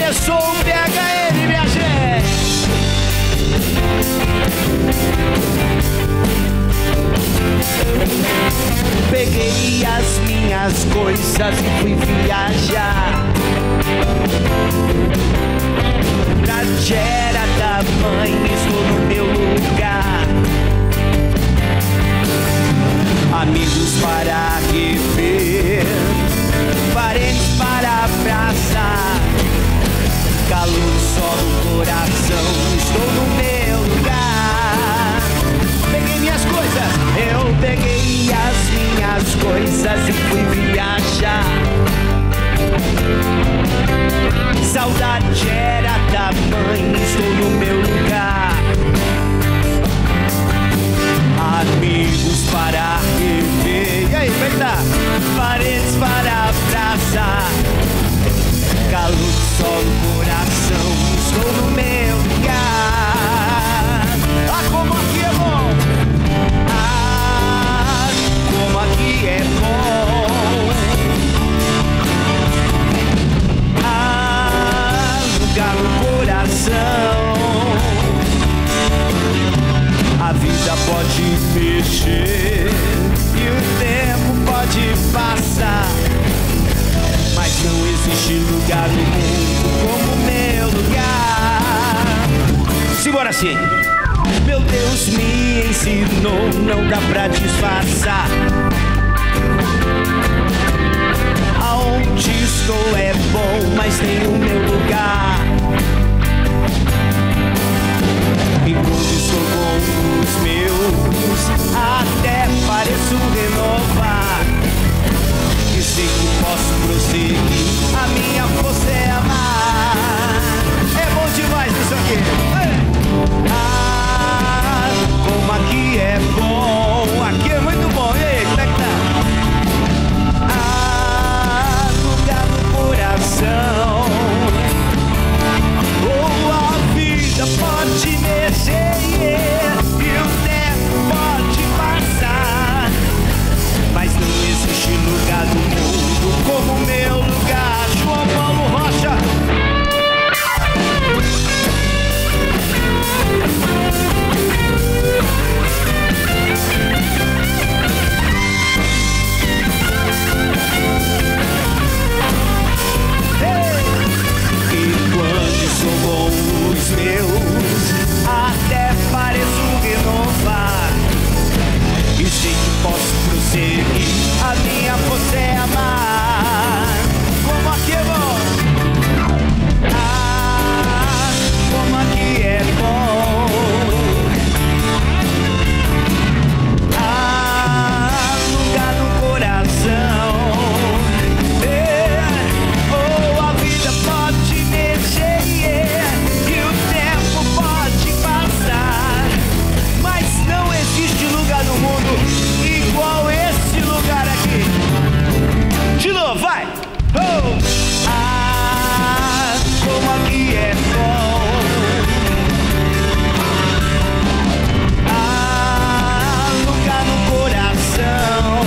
Começou o PHN, minha gente. Peguei as minhas coisas e fui viajar pra Gera da mãe, estou no meu lugar. Amigos para rever, parentes para abraçar, calor só no coração, estou no meu lugar. Peguei minhas coisas, eu peguei as minhas coisas e fui viajar. Saudade era da mãe, estou no meu lugar. Amigos para rever, e aí, como é que tá? Parentes para abraçar, calor do sol no coração, estou no meu lugar. Ah, como aqui é bom! Ah, como aqui é bom! Ah, lugar no coração. A vida pode mexer e o tempo pode passar, mas não existe lugar no mundo como o meu lugar. Simbora assim. Meu Deus me ensinou, não dá pra disfarçar. Aonde estou é bom, mas tem o meu lugar. Enquanto estou com os meus, até pareço renovar. E sei que posso prosseguir, a minha força é amar. É bom demais isso aqui. Ah, como aqui é bom, aqui é muito bom. E aí, como é que tá? Ah, lugar no coração. Oh, a vida pode mexer e o tempo pode passar, mas não existe lugar no mundo como o meu lugar. João Paulo Rocha. E quando estou com os meus, até pareço renovar. E sei que posso prosseguir, a minha força é amar. Como aqui é bom. Ah, como aqui é bom. Ah, lugar no coração. Oh, a vida pode mexer e o tempo pode passar, mas não existe lugar no mundo igual esse lugar aqui. De novo, vai! Oh! Ah, como aqui é bom. Ah, lugar no coração.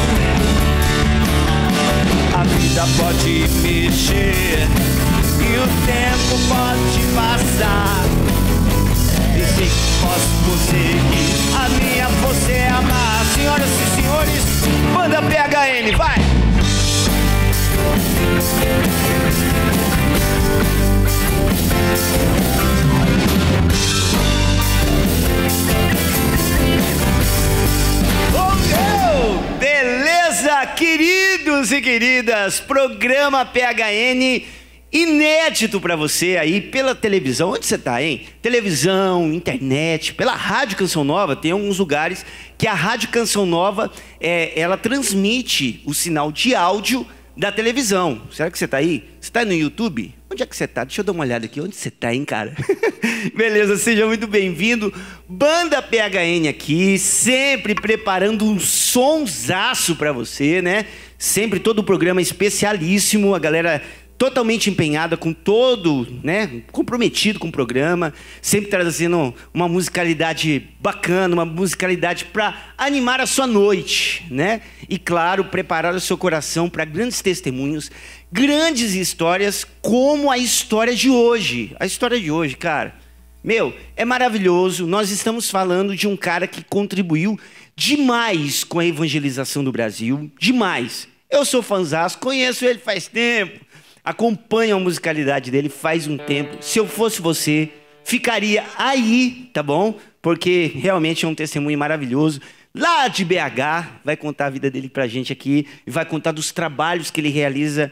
A vida pode mexer e o tempo pode passar. E sei que posso conseguir, a minha força é amar. Senhoras e senhores, banda PHN, vai! Oh, beleza, queridos e queridas, programa PHN inédito pra você aí pela televisão. Onde você tá, hein? Televisão, internet, pela Rádio Canção Nova. Tem alguns lugares que a Rádio Canção Nova ela transmite o sinal de áudio da televisão. Será que você tá aí? Você tá no YouTube? Onde é que você tá? Deixa eu dar uma olhada aqui. Onde você tá, hein, cara? Beleza, seja muito bem-vindo. Banda PHN aqui, sempre preparando um sonsaço pra você, né? Sempre todo o programa especialíssimo. A galera totalmente empenhada, com todo, né, comprometido com o programa, sempre trazendo uma musicalidade bacana, uma musicalidade para animar a sua noite, né? E claro, preparar o seu coração para grandes testemunhos, grandes histórias, como a história de hoje. A história de hoje, cara, meu, é maravilhoso. Nós estamos falando de um cara que contribuiu demais com a evangelização do Brasil, demais. Eu sou fãzaço, conheço ele faz tempo, acompanho a musicalidade dele faz um tempo. Se eu fosse você, ficaria aí, tá bom? Porque realmente é um testemunho maravilhoso. Lá de BH, vai contar a vida dele pra gente aqui, e vai contar dos trabalhos que ele realiza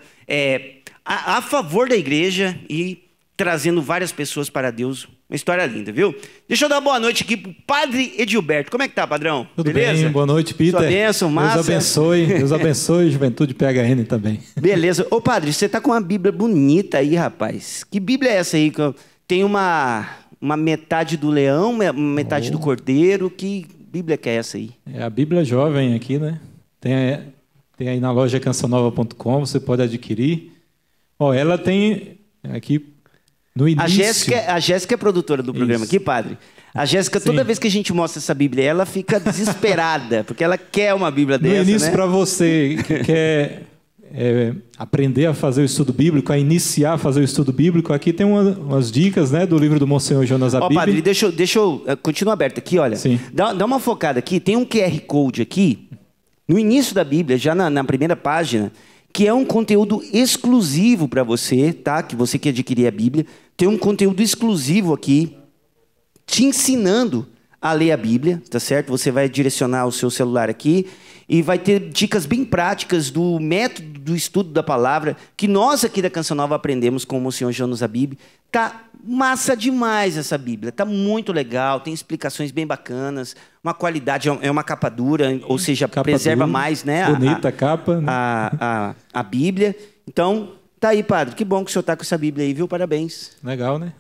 a favor da igreja e trazendo várias pessoas para Deus. Uma história linda, viu? Deixa eu dar boa noite aqui pro Padre Edilberto. Como é que tá, padrão? Tudo beleza? bem, boa noite, Peter. Sua bênção, massa. Deus abençoe, Juventude PHN também. Beleza. Ô, padre, você tá com uma Bíblia bonita aí, rapaz. Que Bíblia é essa aí? Tem uma metade do leão, uma metade do cordeiro. Que Bíblia que é essa aí? É a Bíblia jovem aqui, né? Tem aí na loja cançãonova.com, você pode adquirir. Ó, ela tem aqui no início. A Jéssica é produtora do programa aqui, padre. A Jéssica, toda vez que a gente mostra essa Bíblia, ela fica desesperada, porque ela quer uma Bíblia dessa, no início, né? Para você que quer aprender a fazer o estudo bíblico, a iniciar a fazer o estudo bíblico, aqui tem umas dicas, né, do livro do Monsenhor Jonas Abib. Ó, padre, deixa eu continua aberto aqui, olha. Sim. Dá uma focada aqui, tem um QR Code aqui, no início da Bíblia, já na primeira página, que é um conteúdo exclusivo para você, tá? Que você quer adquirir a Bíblia. Tem um conteúdo exclusivo aqui, te ensinando a ler a Bíblia, tá certo? Você vai direcionar o seu celular aqui e vai ter dicas bem práticas do método do estudo da palavra, que nós aqui da Canção Nova aprendemos com o Senhor Jonas Abib. Tá massa demais essa Bíblia, tá muito legal, tem explicações bem bacanas, uma qualidade, é uma capa dura, ou seja, capa preserva dura, mais, né? Bonita a capa. Né? A Bíblia. Então, tá aí, padre. Que bom que o senhor tá com essa Bíblia aí, viu? Parabéns. Legal, né?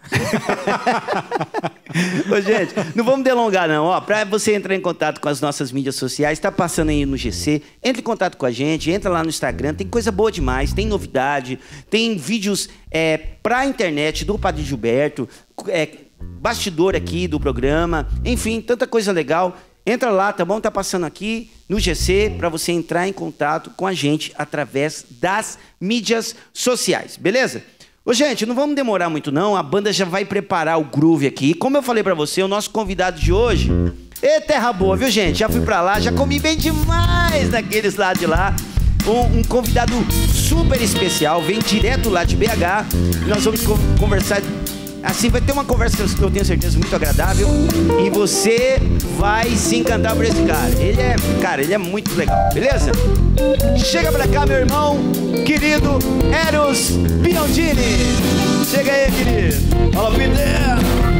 Ô, gente, não vamos delongar, não. Ó, para você entrar em contato com as nossas mídias sociais, tá passando aí no GC, entre em contato com a gente, entra lá no Instagram, tem coisa boa demais, tem novidade, tem vídeos pra internet do Padre Gilberto, bastidor aqui do programa, enfim, tanta coisa legal. Entra lá, tá bom? Tá passando aqui no GC para você entrar em contato com a gente através das mídias sociais, beleza? Ô, gente, não vamos demorar muito não, a banda já vai preparar o groove aqui. Como eu falei pra você, o nosso convidado de hoje é terra boa, viu, gente? Já fui pra lá, já comi bem demais naqueles lá de lá. Um convidado super especial, vem direto lá de BH. Nós vamos conversar, assim, vai ter uma conversa, eu tenho certeza, muito agradável. E você vai se encantar por esse cara. Ele é muito legal, beleza? Chega pra cá, meu irmão, querido Eros Biondini. Chega aí, querido. Fala, Peter.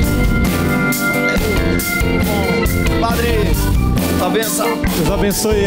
Padre, a benção. Deus abençoe,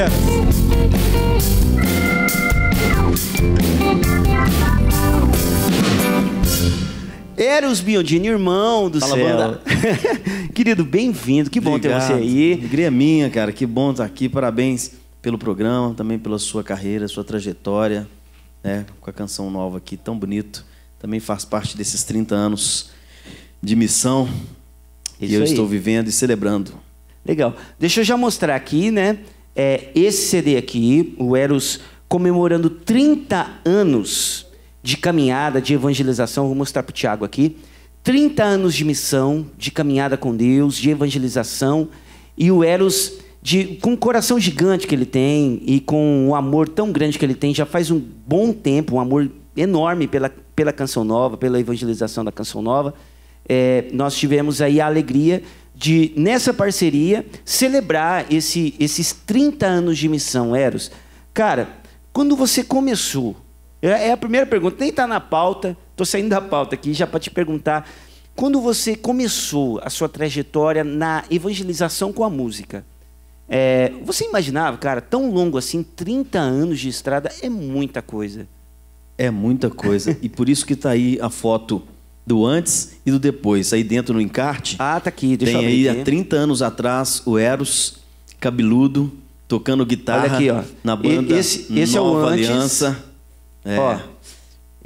Eros Biondini, irmão do Fala, céu. Querido, bem-vindo. Que bom Obrigado. ter você aí. Alegria minha, cara. Que bom estar aqui. Parabéns pelo programa, também pela sua carreira, sua trajetória, né? Com a canção nova aqui, tão bonito. Também faz parte desses 30 anos de missão que eu estou vivendo e celebrando. Legal. Deixa eu já mostrar aqui, né? Esse CD aqui, o Eros comemorando 30 anos de caminhada, de evangelização. Vou mostrar para o Tiago aqui. 30 anos de missão, de caminhada com Deus, de evangelização. E o Eros, com o coração gigante que ele tem e com o amor tão grande que ele tem, já faz um bom tempo, um amor enorme pela Canção Nova, pela evangelização da Canção Nova. Nós tivemos aí a alegria de, nessa parceria, celebrar esses 30 anos de missão, Eros. Cara, quando você começou, é a primeira pergunta, nem está na pauta, estou saindo da pauta aqui já para te perguntar, quando você começou a sua trajetória na evangelização com a música, você imaginava, cara, tão longo assim, 30 anos de estrada, é muita coisa. É muita coisa. E por isso que está aí a foto do antes e do depois. Aí dentro no encarte, tá aqui, deixa eu ver tem aí aqui. há 30 anos atrás o Eros, cabeludo, tocando guitarra. Olha aqui, ó. Na banda Esse Nova é o antes. Aliança. Ó,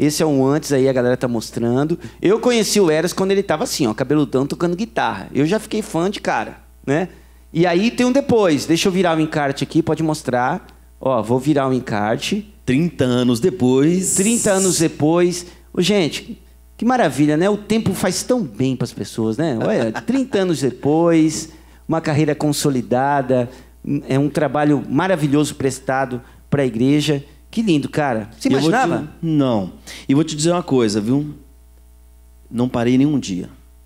Esse é um antes aí, a galera tá mostrando. Eu conheci o Eros quando ele tava assim, ó, cabeludão, tocando guitarra. Eu já fiquei fã de cara, né? E aí tem um depois. Deixa eu virar o encarte aqui, pode mostrar. Ó, vou virar o encarte. 30 anos depois. 30 anos depois. Ô, gente, que maravilha, né? O tempo faz tão bem para as pessoas, né? Olha, 30 anos depois, uma carreira consolidada, é um trabalho maravilhoso prestado para a igreja. Que lindo, cara. Você imaginava? Não. E vou te dizer uma coisa, viu? Não parei nenhum dia.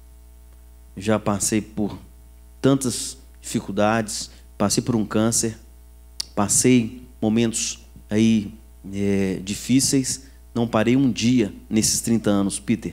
Já passei por tantas dificuldades, passei por um câncer, passei momentos aí difíceis, não parei um dia nesses 30 anos, Peter.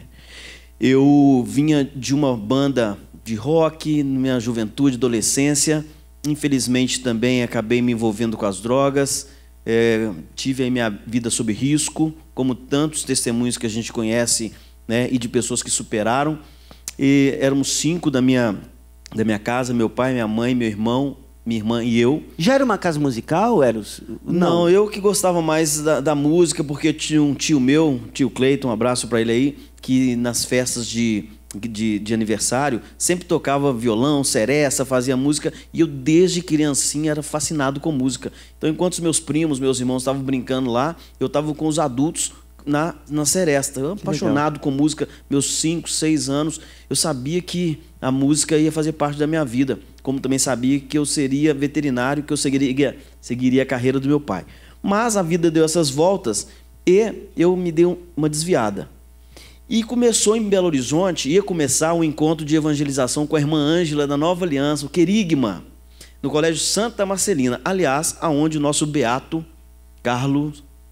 Eu vinha de uma banda de rock na minha juventude, adolescência, infelizmente também acabei me envolvendo com as drogas, tive a minha vida sob risco, como tantos testemunhos que a gente conhece, né, e de pessoas que superaram. E éramos 5 da minha casa, meu pai, minha mãe, meu irmão, minha irmã e eu. Já era uma casa musical, Eros? Não, eu que gostava mais da música, porque tinha um tio meu, tio Cleiton, um abraço para ele aí, que nas festas de aniversário sempre tocava violão, seresta, fazia música, e eu desde criancinha era fascinado com música. Então, enquanto os meus primos, meus irmãos estavam brincando lá, eu estava com os adultos na seresta. Eu apaixonado com música, meus 5, 6 anos, eu sabia que a música ia fazer parte da minha vida, como também sabia que eu seria veterinário, que eu seguiria a carreira do meu pai. Mas a vida deu essas voltas e eu me dei uma desviada. E começou em Belo Horizonte, ia começar um encontro de evangelização com a irmã Ângela da Nova Aliança, o Querigma, no Colégio Santa Marcelina, aliás, aonde o nosso beato Carlo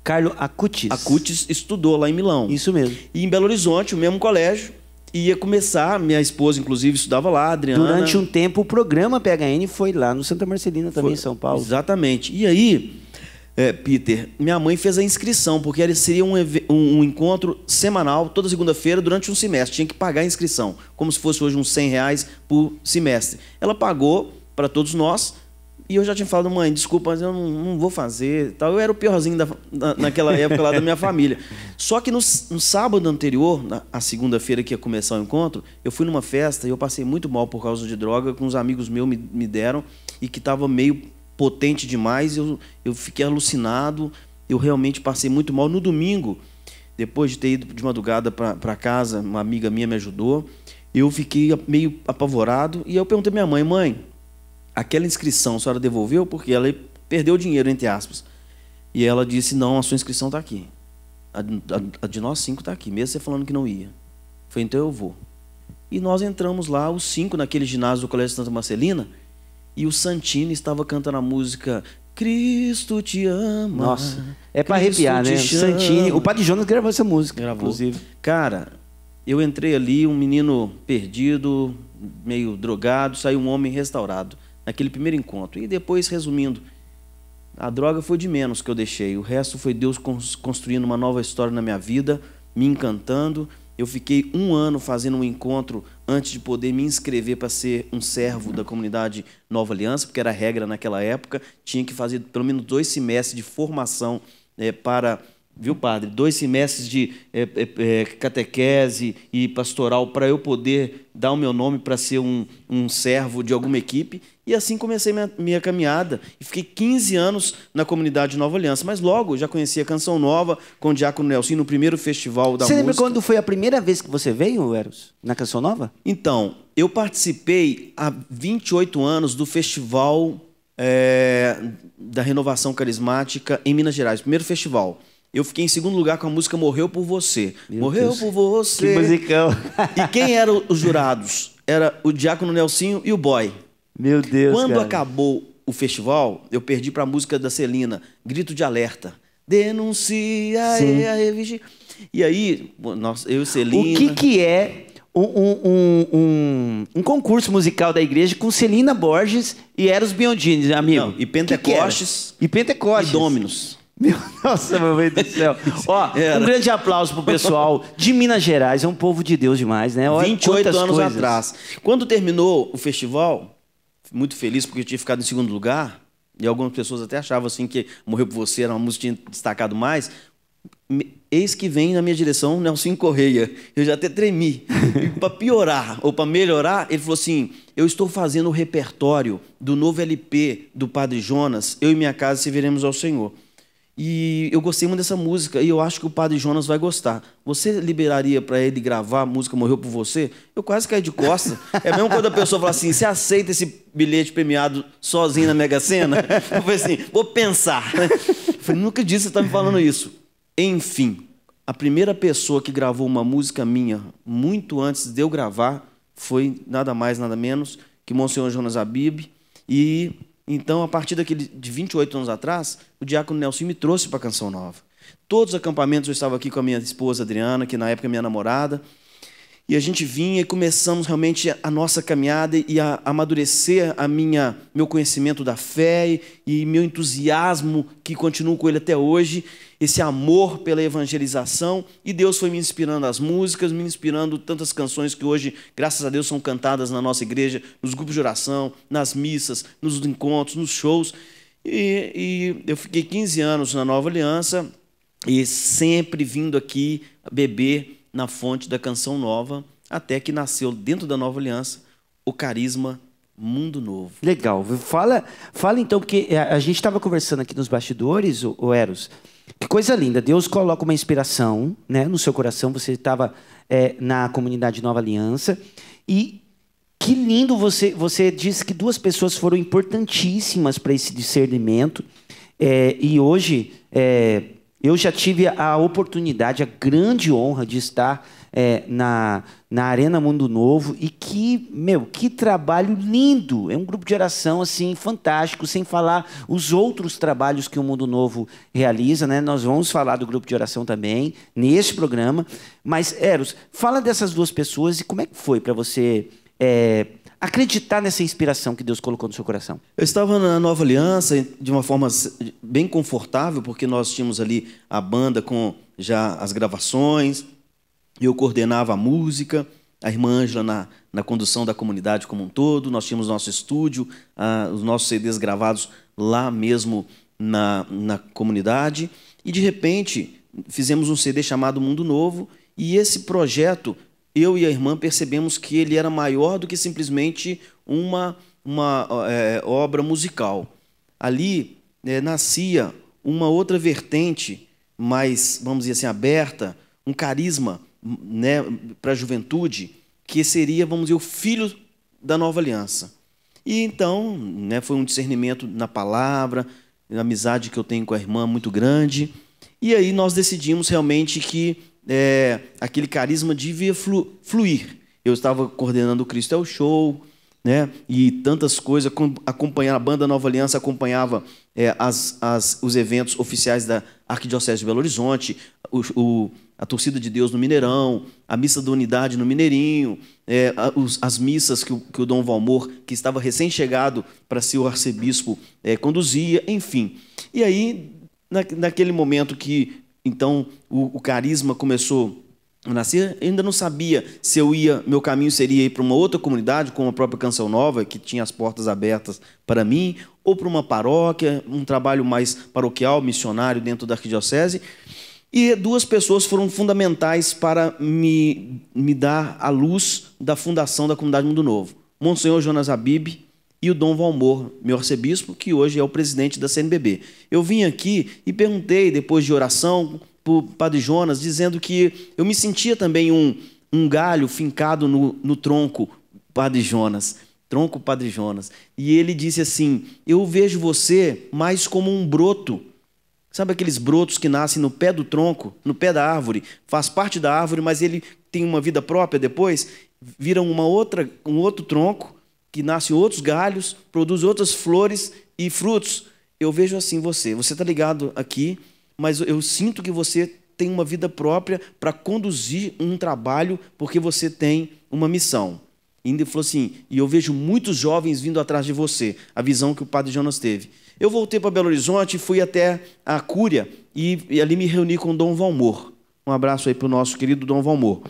Acutis estudou lá em Milão. Isso mesmo. E em Belo Horizonte, o mesmo colégio, ia começar, minha esposa inclusive estudava lá, a Adriana. Durante um tempo o programa PHN foi lá no Santa Marcelina também, em São Paulo. Exatamente. E aí, Peter, minha mãe fez a inscrição, porque seria um encontro semanal, toda segunda-feira, durante um semestre. Tinha que pagar a inscrição, como se fosse hoje uns R$100 por semestre. Ela pagou para todos nós, e eu já tinha falado, mãe, desculpa, mas eu não vou fazer. Tal. Eu era o piorzinho naquela época lá da minha família. Só que no sábado anterior, a segunda-feira que ia começar o encontro, eu fui numa festa e eu passei muito mal por causa de droga, que uns amigos meus me deram, e que estava meio potente demais, eu fiquei alucinado, eu realmente passei muito mal. No domingo, depois de ter ido de madrugada para casa, uma amiga minha me ajudou, eu fiquei meio apavorado, e eu perguntei à minha mãe, mãe, aquela inscrição a senhora devolveu? Porque ela perdeu o dinheiro, entre aspas. E ela disse, não, a sua inscrição está aqui. A de nós 5 está aqui, mesmo você falando que não ia. Foi, então eu vou. E nós entramos lá, os 5, naquele ginásio do Colégio Santa Marcelina, e o Santini estava cantando a música Cristo te ama. Nossa, é para arrepiar, né? Santini, o Padre Jonas gravou essa música, inclusive. Cara, eu entrei ali, um menino perdido, meio drogado, saiu um homem restaurado, naquele primeiro encontro. E depois, resumindo, a droga foi de menos que eu deixei. O resto foi Deus construindo uma nova história na minha vida, me encantando. Eu fiquei 1 ano fazendo um encontro antes de poder me inscrever para ser um servo da comunidade Nova Aliança, porque era a regra naquela época. Tinha que fazer pelo menos 2 semestres de formação para... Viu, padre? 2 semestres de catequese e pastoral para eu poder dar o meu nome para ser um servo de alguma equipe. E assim comecei minha caminhada. E fiquei 15 anos na comunidade Nova Aliança. Mas logo já conhecia a Canção Nova com o Diácono Nelson no primeiro festival da música. Você lembra quando foi a primeira vez que você veio, Eros, na Canção Nova? Então, eu participei há 28 anos do festival da Renovação Carismática em Minas Gerais. Primeiro festival. Eu fiquei em 2º lugar com a música Morreu por Você. Morreu Deus. Por você. Que musicão. E quem eram os jurados? Era o Diácono Nelsinho e o Boy. Meu Deus, Quando cara. acabou o festival, eu perdi para a música da Celina, Grito de Alerta. Denuncia a revista. E aí, eu e Celina... O que é um concurso musical da igreja com Celina Borges e Eros Biondini, amigo? Não, e Pentecostes. E Pentecostes. E Dominus. Nossa, meu Deus do céu. Ó, um grande aplauso pro pessoal de Minas Gerais. É um povo de Deus demais, né? Olha 28 anos coisas. atrás. Quando terminou o festival, muito feliz porque eu tinha ficado em 2º lugar, e algumas pessoas até achavam assim que Morreu por Você era uma música que tinha destacado mais. Eis que vem na minha direção Nelson Correia. Eu já até tremi. E para piorar, ou para melhorar, ele falou assim, eu estou fazendo o repertório do novo LP do Padre Jonas, Eu e Minha Casa Serviremos ao Senhor. E eu gostei muito dessa música, e eu acho que o Padre Jonas vai gostar. Você liberaria para ele gravar a música Morreu Por Você? Eu quase caí de costas. É mesmo quando a pessoa fala assim, você aceita esse bilhete premiado sozinho na Mega Sena? Eu falei assim, vou pensar. Eu falei, nunca disse que você está me falando isso. Enfim, a primeira pessoa que gravou uma música minha, muito antes de eu gravar, foi nada mais, nada menos que Monsenhor Jonas Habib. E então, a partir de 28 anos atrás, o diácono Nelson me trouxe para a Canção Nova. Todos os acampamentos eu estava aqui com a minha esposa Adriana, que na época é minha namorada, e a gente vinha e começamos realmente a nossa caminhada e a amadurecer meu conhecimento da fé e meu entusiasmo, que continuo com ele até hoje, esse amor pela evangelização. E Deus foi me inspirando as músicas, me inspirando tantas canções que hoje, graças a Deus, são cantadas na nossa igreja, nos grupos de oração, nas missas, nos encontros, nos shows. E eu fiquei 15 anos na Nova Aliança e sempre vindo aqui beber na fonte da Canção Nova, até que nasceu dentro da Nova Aliança o carisma Mundo Novo. Legal. Fala então, porque a gente estava conversando aqui nos bastidores, o Eros, que coisa linda. Deus coloca uma inspiração, né, no seu coração. Você estava na comunidade Nova Aliança e que lindo você disse que duas pessoas foram importantíssimas para esse discernimento. E hoje eu já tive a oportunidade, a grande honra de estar na Arena Mundo Novo e que trabalho lindo! É um grupo de oração assim fantástico, sem falar os outros trabalhos que o Mundo Novo realiza, né? Nós vamos falar do grupo de oração também neste programa. Mas Eros, fala dessas duas pessoas e como é que foi para você acreditar nessa inspiração que Deus colocou no seu coração? Eu estava na Nova Aliança de uma forma bem confortável, porque nós tínhamos ali a banda com já as gravações, eu coordenava a música, a irmã Ângela na condução da comunidade como um todo, nós tínhamos nosso estúdio, os nossos CDs gravados lá mesmo na comunidade, e de repente fizemos um CD chamado Mundo Novo, e esse projeto, eu e a irmã percebemos que ele era maior do que simplesmente uma obra musical. Ali nascia uma outra vertente, mais, vamos dizer assim, aberta, um carisma, né, para a juventude, que seria, vamos dizer, o filho da Nova Aliança. E então, né, foi um discernimento na palavra, na amizade que eu tenho com a irmã muito grande, e aí nós decidimos realmente que aquele carisma devia fluir. Eu estava coordenando o Cristo é o Show, né? E tantas coisas, acompanhando a banda Nova Aliança, acompanhava os eventos oficiais da Arquidiocese de Belo Horizonte, a Torcida de Deus no Mineirão, a Missa da Unidade no Mineirinho, as missas que o Dom Valmor, que estava recém-chegado para ser o arcebispo, conduzia, enfim. E aí, naquele momento que então o carisma começou a nascer, eu ainda não sabia se meu caminho seria ir para uma outra comunidade, como a própria Canção Nova, que tinha as portas abertas para mim, ou para uma paróquia, um trabalho mais paroquial, missionário dentro da arquidiocese. E duas pessoas foram fundamentais para me dar a luz da fundação da comunidade Mundo Novo. Monsenhor Jonas Habib e o Dom Valmor, meu arcebispo, que hoje é o presidente da CNBB. Eu vim aqui e perguntei, depois de oração, para o Padre Jonas, dizendo que eu me sentia também um galho fincado no tronco, Padre Jonas. Tronco, Padre Jonas. E ele disse assim, eu vejo você mais como um broto. Sabe aqueles brotos que nascem no pé do tronco, no pé da árvore? Faz parte da árvore, mas ele tem uma vida própria depois, vira um outro tronco, que nasce outros galhos, produz outras flores e frutos. Eu vejo assim você está ligado aqui, mas eu sinto que você tem uma vida própria para conduzir um trabalho, porque você tem uma missão. E ele falou assim, e eu vejo muitos jovens vindo atrás de você, a visão que o Padre Jonas teve. Eu voltei para Belo Horizonte, fui até a Cúria e ali me reuni com o Dom Valmor. Um abraço aí para o nosso querido Dom Valmor.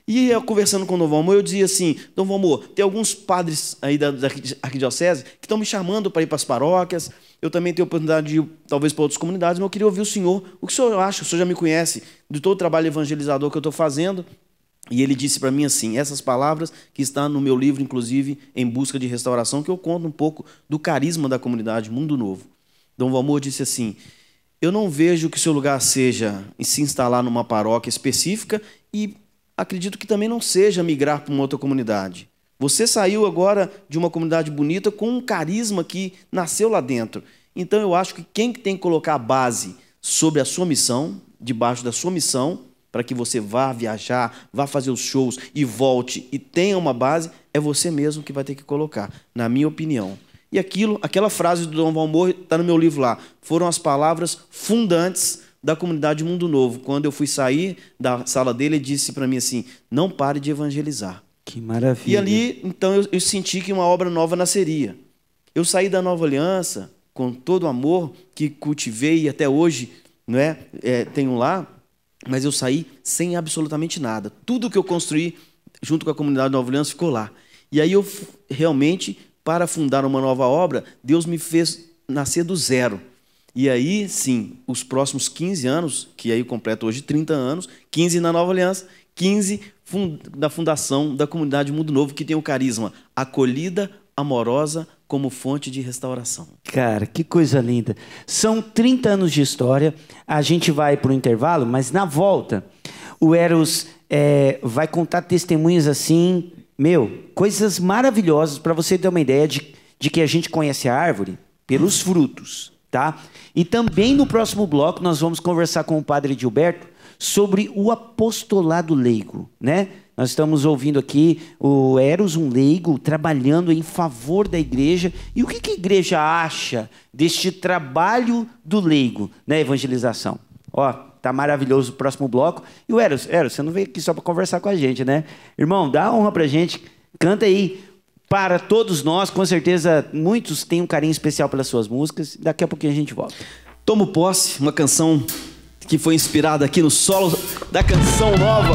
E eu conversando com o Dom Valmor, eu dizia assim: Dom Valmor, tem alguns padres aí da arquidiocese que estão me chamando para ir para as paróquias. Eu também tenho oportunidade de ir, talvez, para outras comunidades, mas eu queria ouvir o senhor. O que o senhor acha? O senhor já me conhece de todo o trabalho evangelizador que eu estou fazendo. E ele disse para mim assim, essas palavras que estão no meu livro, inclusive, Em Busca de Restauração, que eu conto um pouco do carisma da comunidade Mundo Novo. Dom Valmor disse assim: eu não vejo que o seu lugar seja se instalar numa paróquia específica e acredito que também não seja migrar para uma outra comunidade. Você saiu agora de uma comunidade bonita com um carisma que nasceu lá dentro. Então eu acho que quem tem que colocar a base sobre a sua missão, debaixo da sua missão, para que você vá viajar, vá fazer os shows e volte e tenha uma base, é você mesmo que vai ter que colocar, na minha opinião. E aquela frase do Dom Valmor está no meu livro lá, foram as palavras fundantes da comunidade Mundo Novo. Quando eu fui sair da sala dele, ele disse para mim assim: não pare de evangelizar. Que maravilha. E ali, então, eu senti que uma obra nova nasceria. Eu saí da Nova Aliança com todo o amor que cultivei e até hoje, não é, tenho lá, mas eu saí sem absolutamente nada. Tudo que eu construí junto com a comunidade Nova Aliança ficou lá. E aí eu realmente, para fundar uma nova obra, Deus me fez nascer do zero. E aí, sim, os próximos 15 anos, que aí eu completo hoje 30 anos, 15 na Nova Aliança, 15 da fundação da comunidade Mundo Novo, que tem o carisma acolhida, amorosa, como fonte de restauração. Cara, que coisa linda. São 30 anos de história, a gente vai para o intervalo, mas na volta, o Eros vai contar testemunhos assim, coisas maravilhosas, para você ter uma ideia de que a gente conhece a árvore pelos frutos, tá? E também no próximo bloco nós vamos conversar com o Padre Gilberto sobre o apostolado leigo, né? Nós estamos ouvindo aqui o Eros, um leigo, trabalhando em favor da igreja. E o que a igreja acha deste trabalho do leigo na evangelização? Ó, tá maravilhoso o próximo bloco. E o Eros, você não veio aqui só para conversar com a gente, né? Irmão, dá a honra pra gente, canta aí para todos nós. Com certeza muitos têm um carinho especial pelas suas músicas. Daqui a pouquinho a gente volta. Tomo Posse, uma canção que foi inspirada aqui no solo da Canção Nova.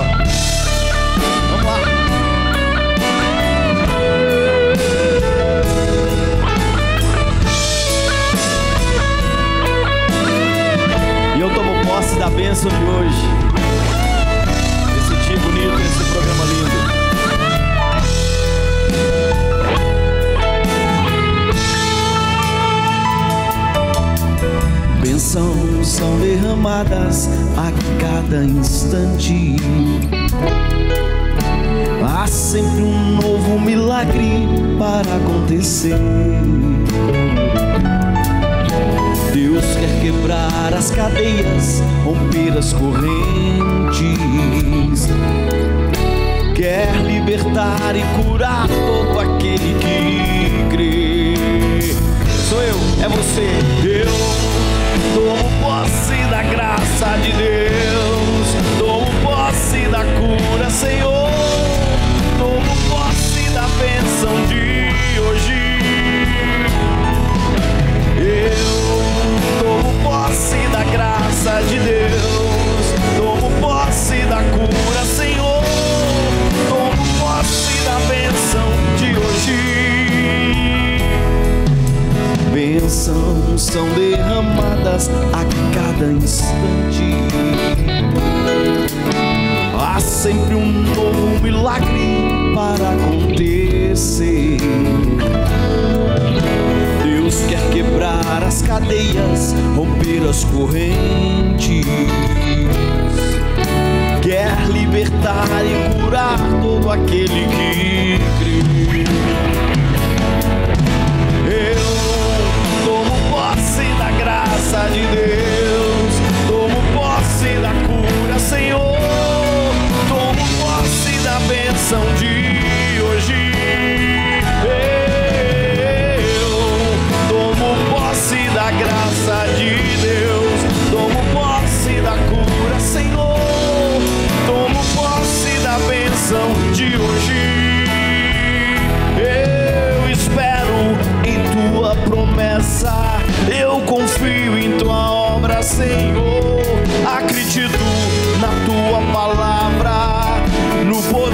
Vamos lá. E eu tomo posse da bênção de hoje. Esse dia bonito, esse programa lindo. Bênçãos são derramadas a cada instante. Há sempre um novo milagre para acontecer. Deus quer quebrar as cadeias, romper as correntes, quer libertar e curar todo aquele que crê. Sou eu, é você. Eu tomo posse da graça de Deus, tomo posse da cura, Senhor, tomo posse da bênção de hoje. Eu tomo posse da graça de Deus, tomo posse da cura, Senhor, tomo posse da bênção de hoje. Bênçãos são derramadas a cada instante. Há sempre um novo milagre para acontecer. Deus quer quebrar as cadeias, romper as correntes, quer libertar e curar todo aquele que crê. Eu tomo posse da graça de Deus, tomo posse da cura, Senhor, tomo posse da bênção de hoje. Eu tomo posse da graça de Deus, tomo posse da cura, Senhor, tomo posse da bênção de hoje. Eu espero em tua promessa, eu confio em tua obra, Senhor. Acredito na tua palavra, no poder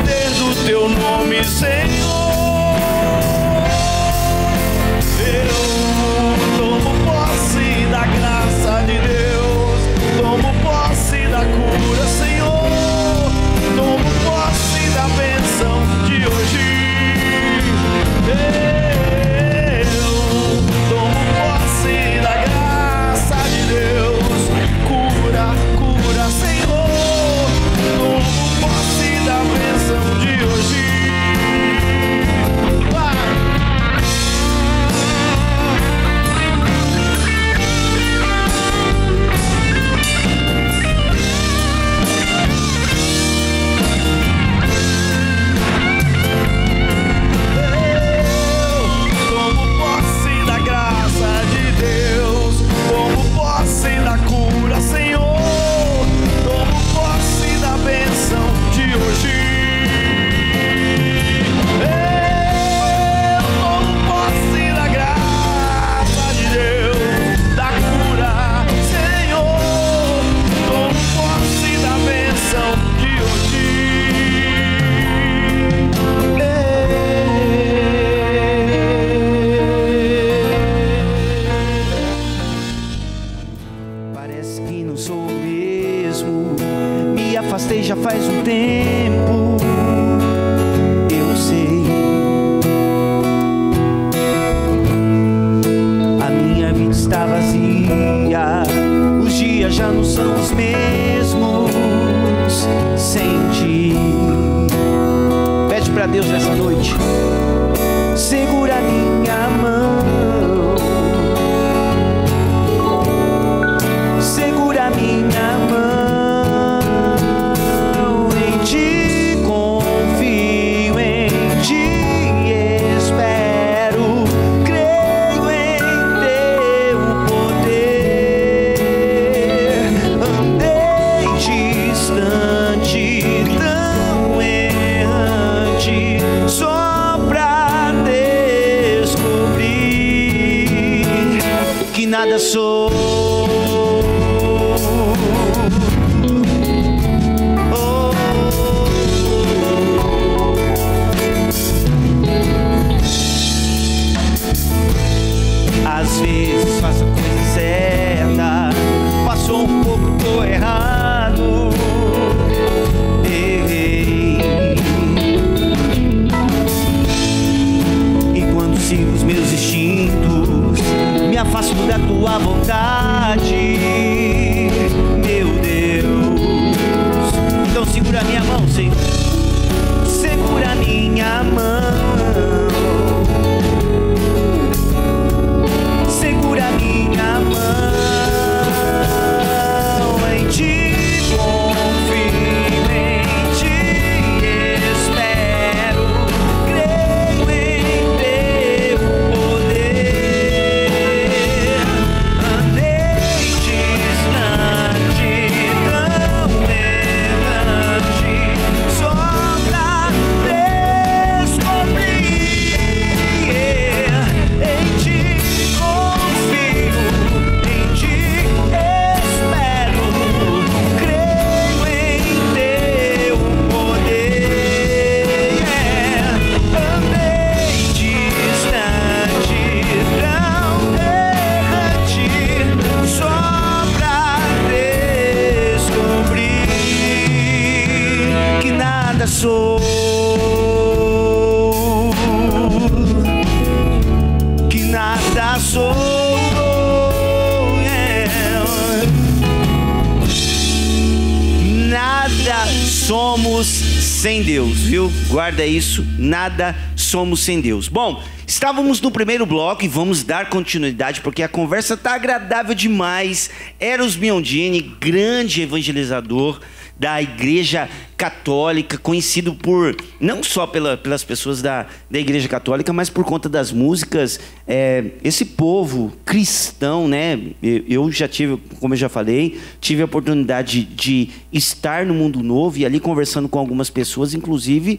somos sem Deus, viu? Guarda isso, nada somos sem Deus. Bom, estávamos no primeiro bloco e vamos dar continuidade porque a conversa tá agradável demais. Eros Biondini, grande evangelizador da Igreja Católica, conhecido por não só pelas pessoas da Igreja Católica, mas por conta das músicas. Esse povo cristão, né? Eu já tive, como eu já falei, tive a oportunidade de estar no Mundo Novo e ali conversando com algumas pessoas, inclusive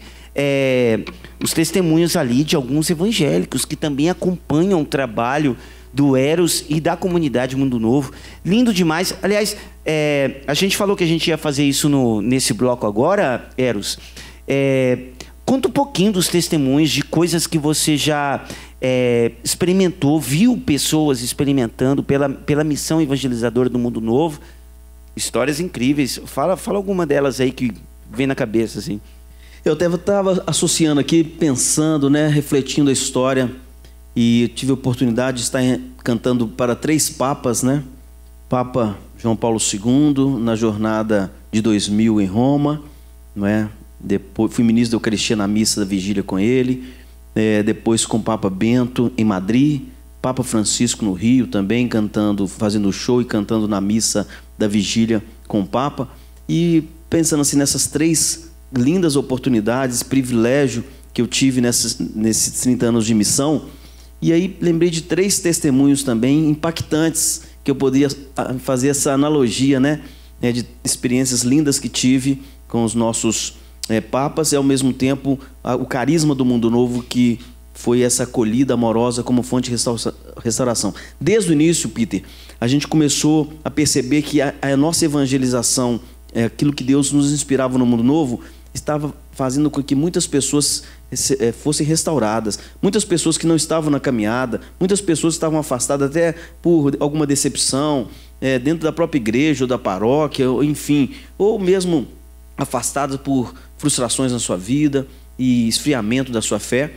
os testemunhos ali de alguns evangélicos que também acompanham o trabalho do Eros e da comunidade Mundo Novo. Lindo demais. Aliás, a gente falou que a gente ia fazer isso nesse bloco agora, Eros. Conta um pouquinho dos testemunhos, de coisas que você já experimentou, viu pessoas experimentando pela missão evangelizadora do Mundo Novo. Histórias incríveis. Fala alguma delas aí que vem na cabeça, assim. Eu estava associando aqui, pensando, né, refletindo a história, e tive a oportunidade de estar cantando para 3 papas, né? Papa João Paulo II, na jornada de 2000 em Roma, não é? Depois fui ministro da Eucaristia na missa da vigília com ele, depois com o Papa Bento em Madrid, Papa Francisco no Rio também, cantando, fazendo show e cantando na missa da vigília com o Papa. E pensando assim nessas 3 lindas oportunidades, privilégio que eu tive nesses 30 anos de missão, e aí lembrei de 3 testemunhos também impactantes, que eu poderia fazer essa analogia, né, de experiências lindas que tive com os nossos papas, e ao mesmo tempo o carisma do Mundo Novo, que foi essa acolhida amorosa como fonte de restauração. Desde o início, Peter, a gente começou a perceber que a nossa evangelização, aquilo que Deus nos inspirava no Mundo Novo, estava fazendo com que muitas pessoas fossem restauradas, muitas pessoas que não estavam na caminhada, muitas pessoas que estavam afastadas até por alguma decepção, dentro da própria igreja ou da paróquia, enfim, ou mesmo afastadas por frustrações na sua vida e esfriamento da sua fé.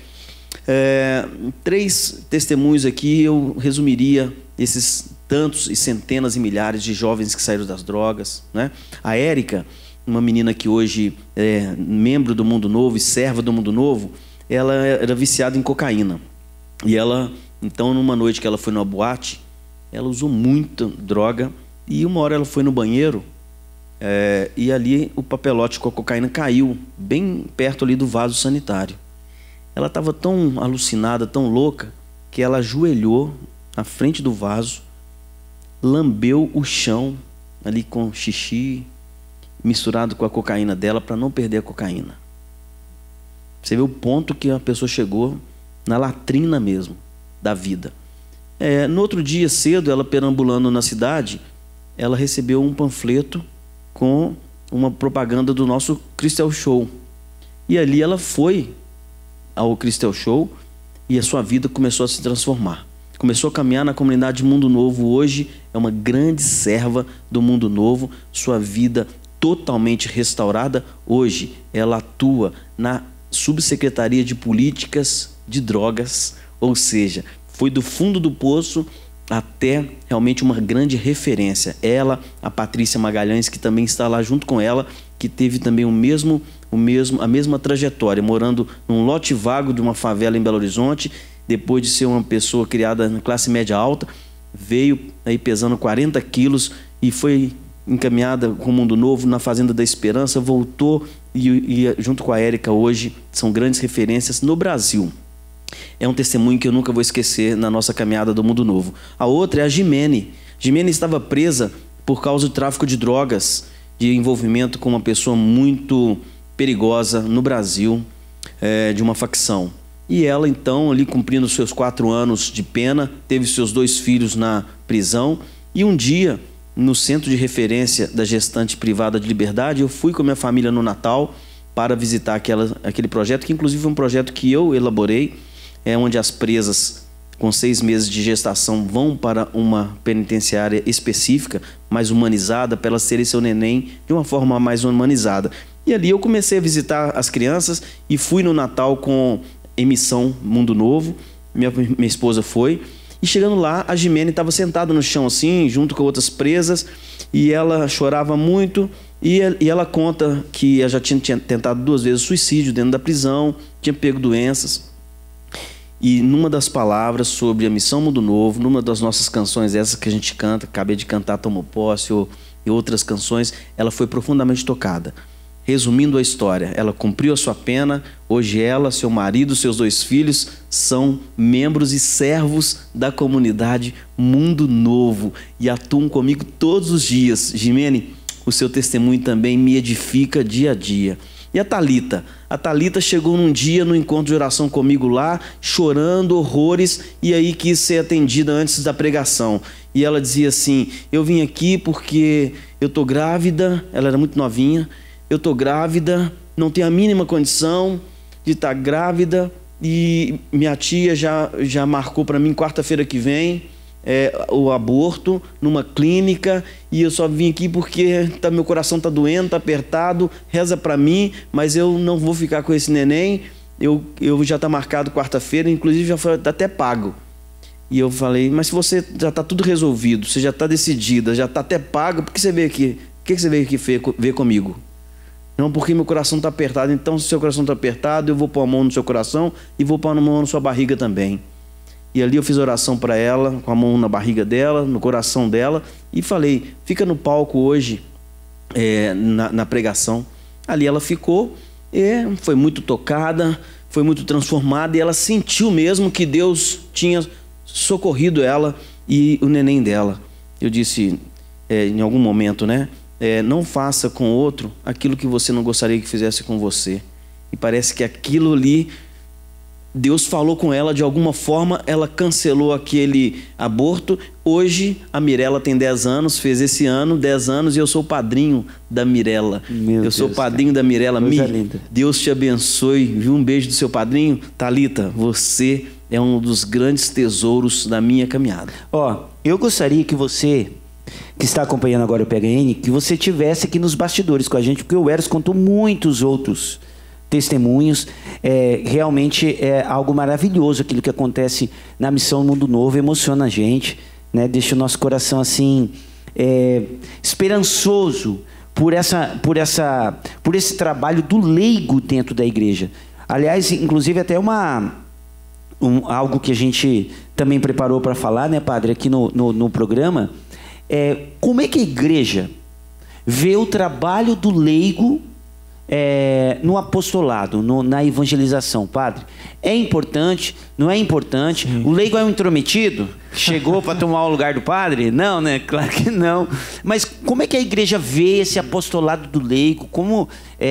3 testemunhos aqui eu resumiria esses tantos e centenas e milhares de jovens que saíram das drogas, né? A Érica, uma menina que hoje é membro do Mundo Novo e serva do Mundo Novo, ela era viciada em cocaína. E ela, então, numa noite que ela foi numa boate, ela usou muita droga, e uma hora ela foi no banheiro, e ali o papelote com a cocaína caiu, bem perto ali do vaso sanitário. Ela estava tão alucinada, tão louca, que ela ajoelhou na frente do vaso, lambeu o chão ali com xixi, misturado com a cocaína dela, para não perder a cocaína. Você vê o ponto que a pessoa chegou, na latrina mesmo da vida. No outro dia cedo, ela perambulando na cidade, ela recebeu um panfleto com uma propaganda do nosso Cristel Show. E ali ela foi ao Cristel Show e a sua vida começou a se transformar. Começou a caminhar na comunidade Mundo Novo. Hoje é uma grande serva do Mundo Novo. Sua vida totalmente restaurada. Hoje ela atua na Subsecretaria de Políticas de Drogas, ou seja, foi do fundo do poço até realmente uma grande referência. Ela, a Patrícia Magalhães, que também está lá junto com ela, que teve também a mesma trajetória, morando num lote vago de uma favela em Belo Horizonte. Depois de ser uma pessoa criada na classe média alta, veio aí pesando 40 quilos e foi encaminhada com o Mundo Novo na Fazenda da Esperança, voltou e junto com a Érica hoje são grandes referências no Brasil. É um testemunho que eu nunca vou esquecer na nossa caminhada do Mundo Novo. A outra é a Gimene. Gimene estava presa por causa do tráfico de drogas, de envolvimento com uma pessoa muito perigosa no Brasil, de uma facção. E ela então, ali cumprindo seus 4 anos de pena, teve seus 2 filhos na prisão. E um dia, no centro de referência da gestante privada de liberdade, eu fui com a minha família no Natal para visitar aquele projeto, que inclusive é um projeto que eu elaborei, onde as presas com 6 meses de gestação vão para uma penitenciária específica, mais humanizada, para elas terem seu neném de uma forma mais humanizada. E ali eu comecei a visitar as crianças e fui no Natal com emissão Mundo Novo. Minha esposa foi. E chegando lá, a Gimene estava sentada no chão assim, junto com outras presas, e ela chorava muito. E ela conta que ela já tinha tentado 2 vezes suicídio dentro da prisão, tinha pego doenças. E numa das palavras sobre a missão Mundo Novo, numa das nossas canções, essas que a gente canta, acabei de cantar Tomou Posse e outras canções, ela foi profundamente tocada. Resumindo a história, ela cumpriu a sua pena. Hoje ela, seu marido, seus 2 filhos são membros e servos da comunidade Mundo Novo e atuam comigo todos os dias. Gimene, o seu testemunho também me edifica dia a dia. E a Thalita? A Thalita chegou num dia no encontro de oração comigo lá, chorando horrores, e aí quis ser atendida antes da pregação. E ela dizia assim: eu vim aqui porque eu estou grávida. Ela era muito novinha. Eu estou grávida, não tenho a mínima condição de estar grávida, e minha tia já marcou para mim quarta-feira que vem o aborto numa clínica, e eu só vim aqui porque meu coração está doendo, está apertado, reza para mim, mas eu não vou ficar com esse neném, eu já está marcado quarta-feira, inclusive já foi até pago. E eu falei, mas se você já está tudo resolvido, você já está decidida, já está até pago, por que você veio aqui? Por que você veio aqui ver comigo? Não, porque meu coração está apertado. Então, se o seu coração está apertado, eu vou pôr a mão no seu coração e vou pôr a mão na sua barriga também. E ali eu fiz oração para ela, com a mão na barriga dela, no coração dela, e falei, fica no palco hoje, na pregação. Ali ela ficou, foi muito tocada, foi muito transformada, e ela sentiu mesmo que Deus tinha socorrido ela e o neném dela. Eu disse, em algum momento, né? Não faça com outro aquilo que você não gostaria que fizesse com você. E parece que aquilo ali, Deus falou com ela de alguma forma, ela cancelou aquele aborto. Hoje a Mirella tem 10 anos, fez esse ano 10 anos, e eu sou o padrinho da Mirella. Eu sou o padrinho da Mirella. Deus te abençoe, viu? Um beijo do seu padrinho. Thalita, você é um dos grandes tesouros da minha caminhada. Eu gostaria que você, que está acompanhando agora o PHN, que você estivesse aqui nos bastidores com a gente, porque o Eros contou muitos outros testemunhos. Realmente é algo maravilhoso aquilo que acontece na Missão Mundo Novo, emociona a gente, né? Deixa o nosso coração assim esperançoso por esse trabalho do leigo dentro da igreja. Aliás, inclusive até algo que a gente também preparou para falar, né, padre, aqui no programa. Como é que a igreja vê o trabalho do leigo no apostolado, na evangelização, padre? É importante? Não é importante? Sim. O leigo é um intrometido? Chegou para tomar o lugar do padre? Não, né? Claro que não. Mas como é que a igreja vê esse apostolado do leigo? Como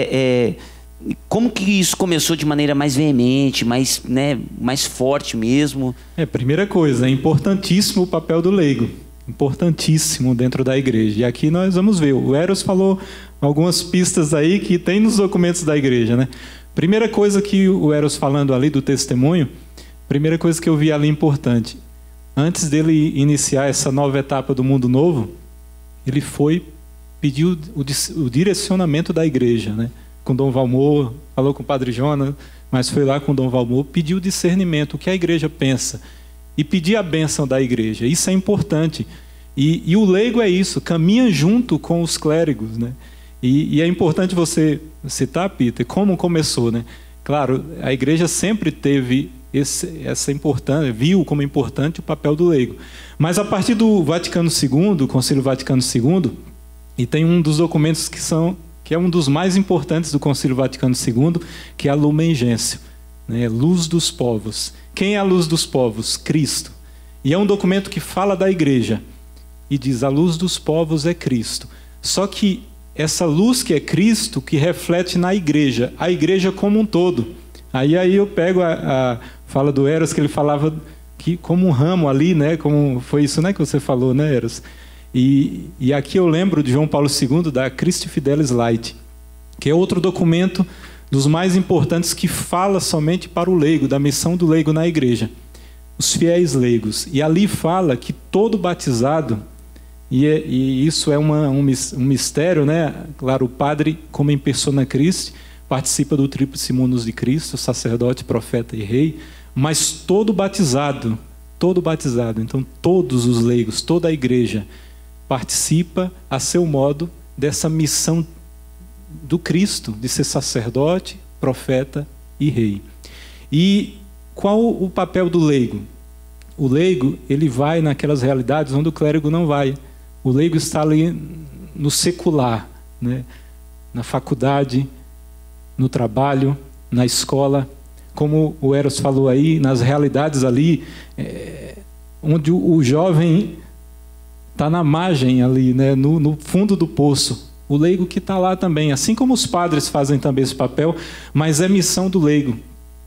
que isso começou de maneira mais veemente, mais forte mesmo? Primeira coisa, é importantíssimo o papel do leigo. Importantíssimo dentro da igreja. E aqui nós vamos ver. O Eros falou algumas pistas aí que tem nos documentos da igreja, né? Primeira coisa que o Eros falando ali do testemunho, primeira coisa que eu vi ali importante. Antes dele iniciar essa nova etapa do mundo novo, ele pediu o direcionamento da igreja, né? Com Dom Valmor, falou com o Padre Jonas, mas foi lá com Dom Valmor, pediu discernimento, o que a igreja pensa. E pedir a bênção da igreja. Isso é importante. E o leigo é isso, caminha junto com os clérigos, né? E é importante você citar, Peter, como começou, né? Claro, a igreja sempre teve essa importância, viu como importante o papel do leigo. Mas a partir do Vaticano II, do Concílio Vaticano II, e tem um dos documentos que é um dos mais importantes do Concílio Vaticano II, que é a Lumen Gentium, né? Luz dos povos. Quem é a luz dos povos? Cristo. E é um documento que fala da igreja e diz: a luz dos povos é Cristo. Só que essa luz que é Cristo, que reflete na igreja, a igreja como um todo. Aí eu pego a fala do Eros, que ele falava que como um ramo ali, né? Como foi isso, né, que você falou, né, Eros? E aqui eu lembro de João Paulo II, da Christi Fidelis Lite, que é outro documento dos mais importantes, que fala somente para o leigo, da missão do leigo na igreja, os fiéis leigos. E ali fala que todo batizado, e isso é um mistério, né? Claro, o padre, como em persona Christi, participa do tríplice munus de Cristo, sacerdote, profeta e rei, mas todo batizado, então todos os leigos, toda a igreja participa a seu modo dessa missão do Cristo, de ser sacerdote, profeta e rei. E qual o papel do leigo? O leigo, ele vai naquelas realidades onde o clérigo não vai. O leigo está ali no secular, né? Na faculdade, no trabalho, na escola, como o Eros falou aí, nas realidades ali, onde o jovem está na margem ali, né? No fundo do poço. O leigo que está lá também, assim como os padres fazem também esse papel, mas é missão do leigo.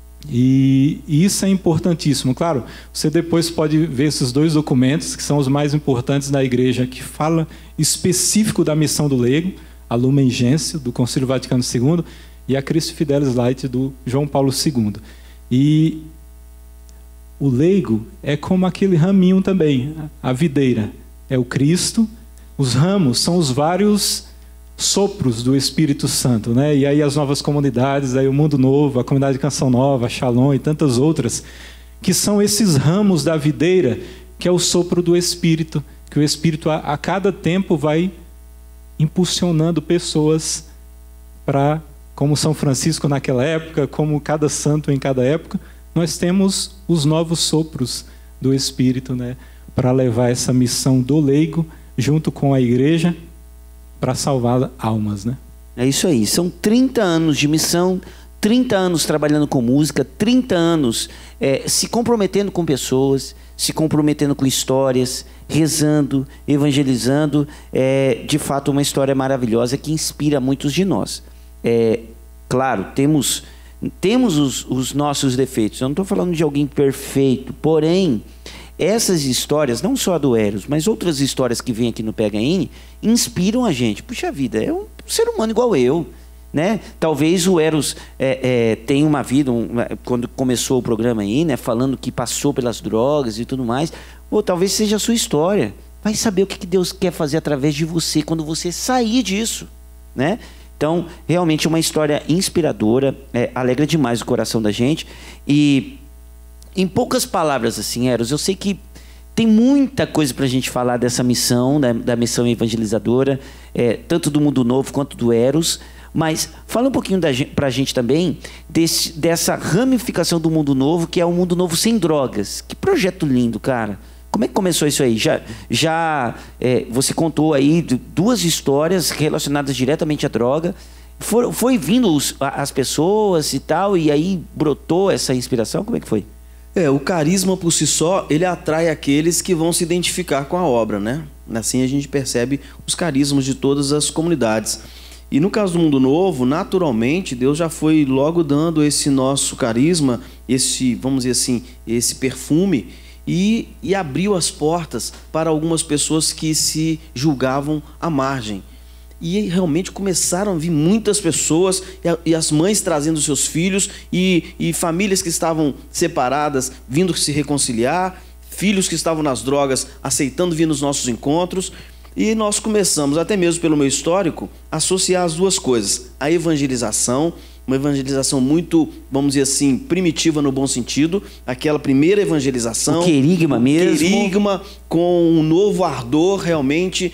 E isso é importantíssimo. Claro, você depois pode ver esses dois documentos, que são os mais importantes da igreja, que fala específico da missão do leigo, a Lumen Gentium, do Concílio Vaticano II, e a Christi Fidelis Light do João Paulo II. E o leigo é como aquele raminho também, a videira é o Cristo, os ramos são os vários sopros do Espírito Santo, né? E aí as novas comunidades, aí o Mundo Novo, a Comunidade de Canção Nova, a Shalom e tantas outras, que são esses ramos da videira, que é o sopro do Espírito, que o Espírito a cada tempo vai impulsionando pessoas para, como São Francisco naquela época, como cada santo em cada época, nós temos os novos sopros do Espírito, né? Para levar essa missão do leigo junto com a igreja para salvar almas, né? É isso aí, são 30 anos de missão, 30 anos trabalhando com música, 30 anos se comprometendo com pessoas, se comprometendo com histórias, rezando, evangelizando. É de fato uma história maravilhosa que inspira muitos de nós. Claro, temos os nossos defeitos, eu não estou falando de alguém perfeito, porém essas histórias, não só a do Eros, mas outras histórias que vêm aqui no PHN, inspiram a gente. Puxa vida, é um ser humano igual eu, né? Talvez o Eros tenha uma vida, quando começou o programa aí, né, falando que passou pelas drogas e tudo mais, ou talvez seja a sua história. Vai saber o que Deus quer fazer através de você quando você sair disso, né? Então, realmente uma história inspiradora, alegra demais o coração da gente. E em poucas palavras, assim, Eros, eu sei que tem muita coisa para a gente falar dessa missão, da missão evangelizadora, tanto do Mundo Novo quanto do Eros, mas fala um pouquinho para a gente também dessa ramificação do Mundo Novo, que é o Mundo Novo Sem Drogas. Que projeto lindo, cara! Como é que começou isso aí? Você contou aí 2 histórias relacionadas diretamente à droga. Foi vindo as pessoas e tal, e aí brotou essa inspiração? Como é que foi? O carisma por si só, ele atrai aqueles que vão se identificar com a obra, né? Assim a gente percebe os carismas de todas as comunidades. E no caso do Mundo Novo, naturalmente, Deus já foi logo dando esse nosso carisma, vamos dizer assim, esse perfume, e abriu as portas para algumas pessoas que se julgavam à margem. E realmente começaram a vir muitas pessoas, e as mães trazendo seus filhos, e famílias que estavam separadas vindo se reconciliar, filhos que estavam nas drogas aceitando vir nos nossos encontros. E nós começamos, até mesmo pelo meu histórico, a associar as duas coisas: a evangelização, uma evangelização muito, vamos dizer assim, primitiva no bom sentido, aquela primeira evangelização, o querigma mesmo, querigma com um novo ardor realmente,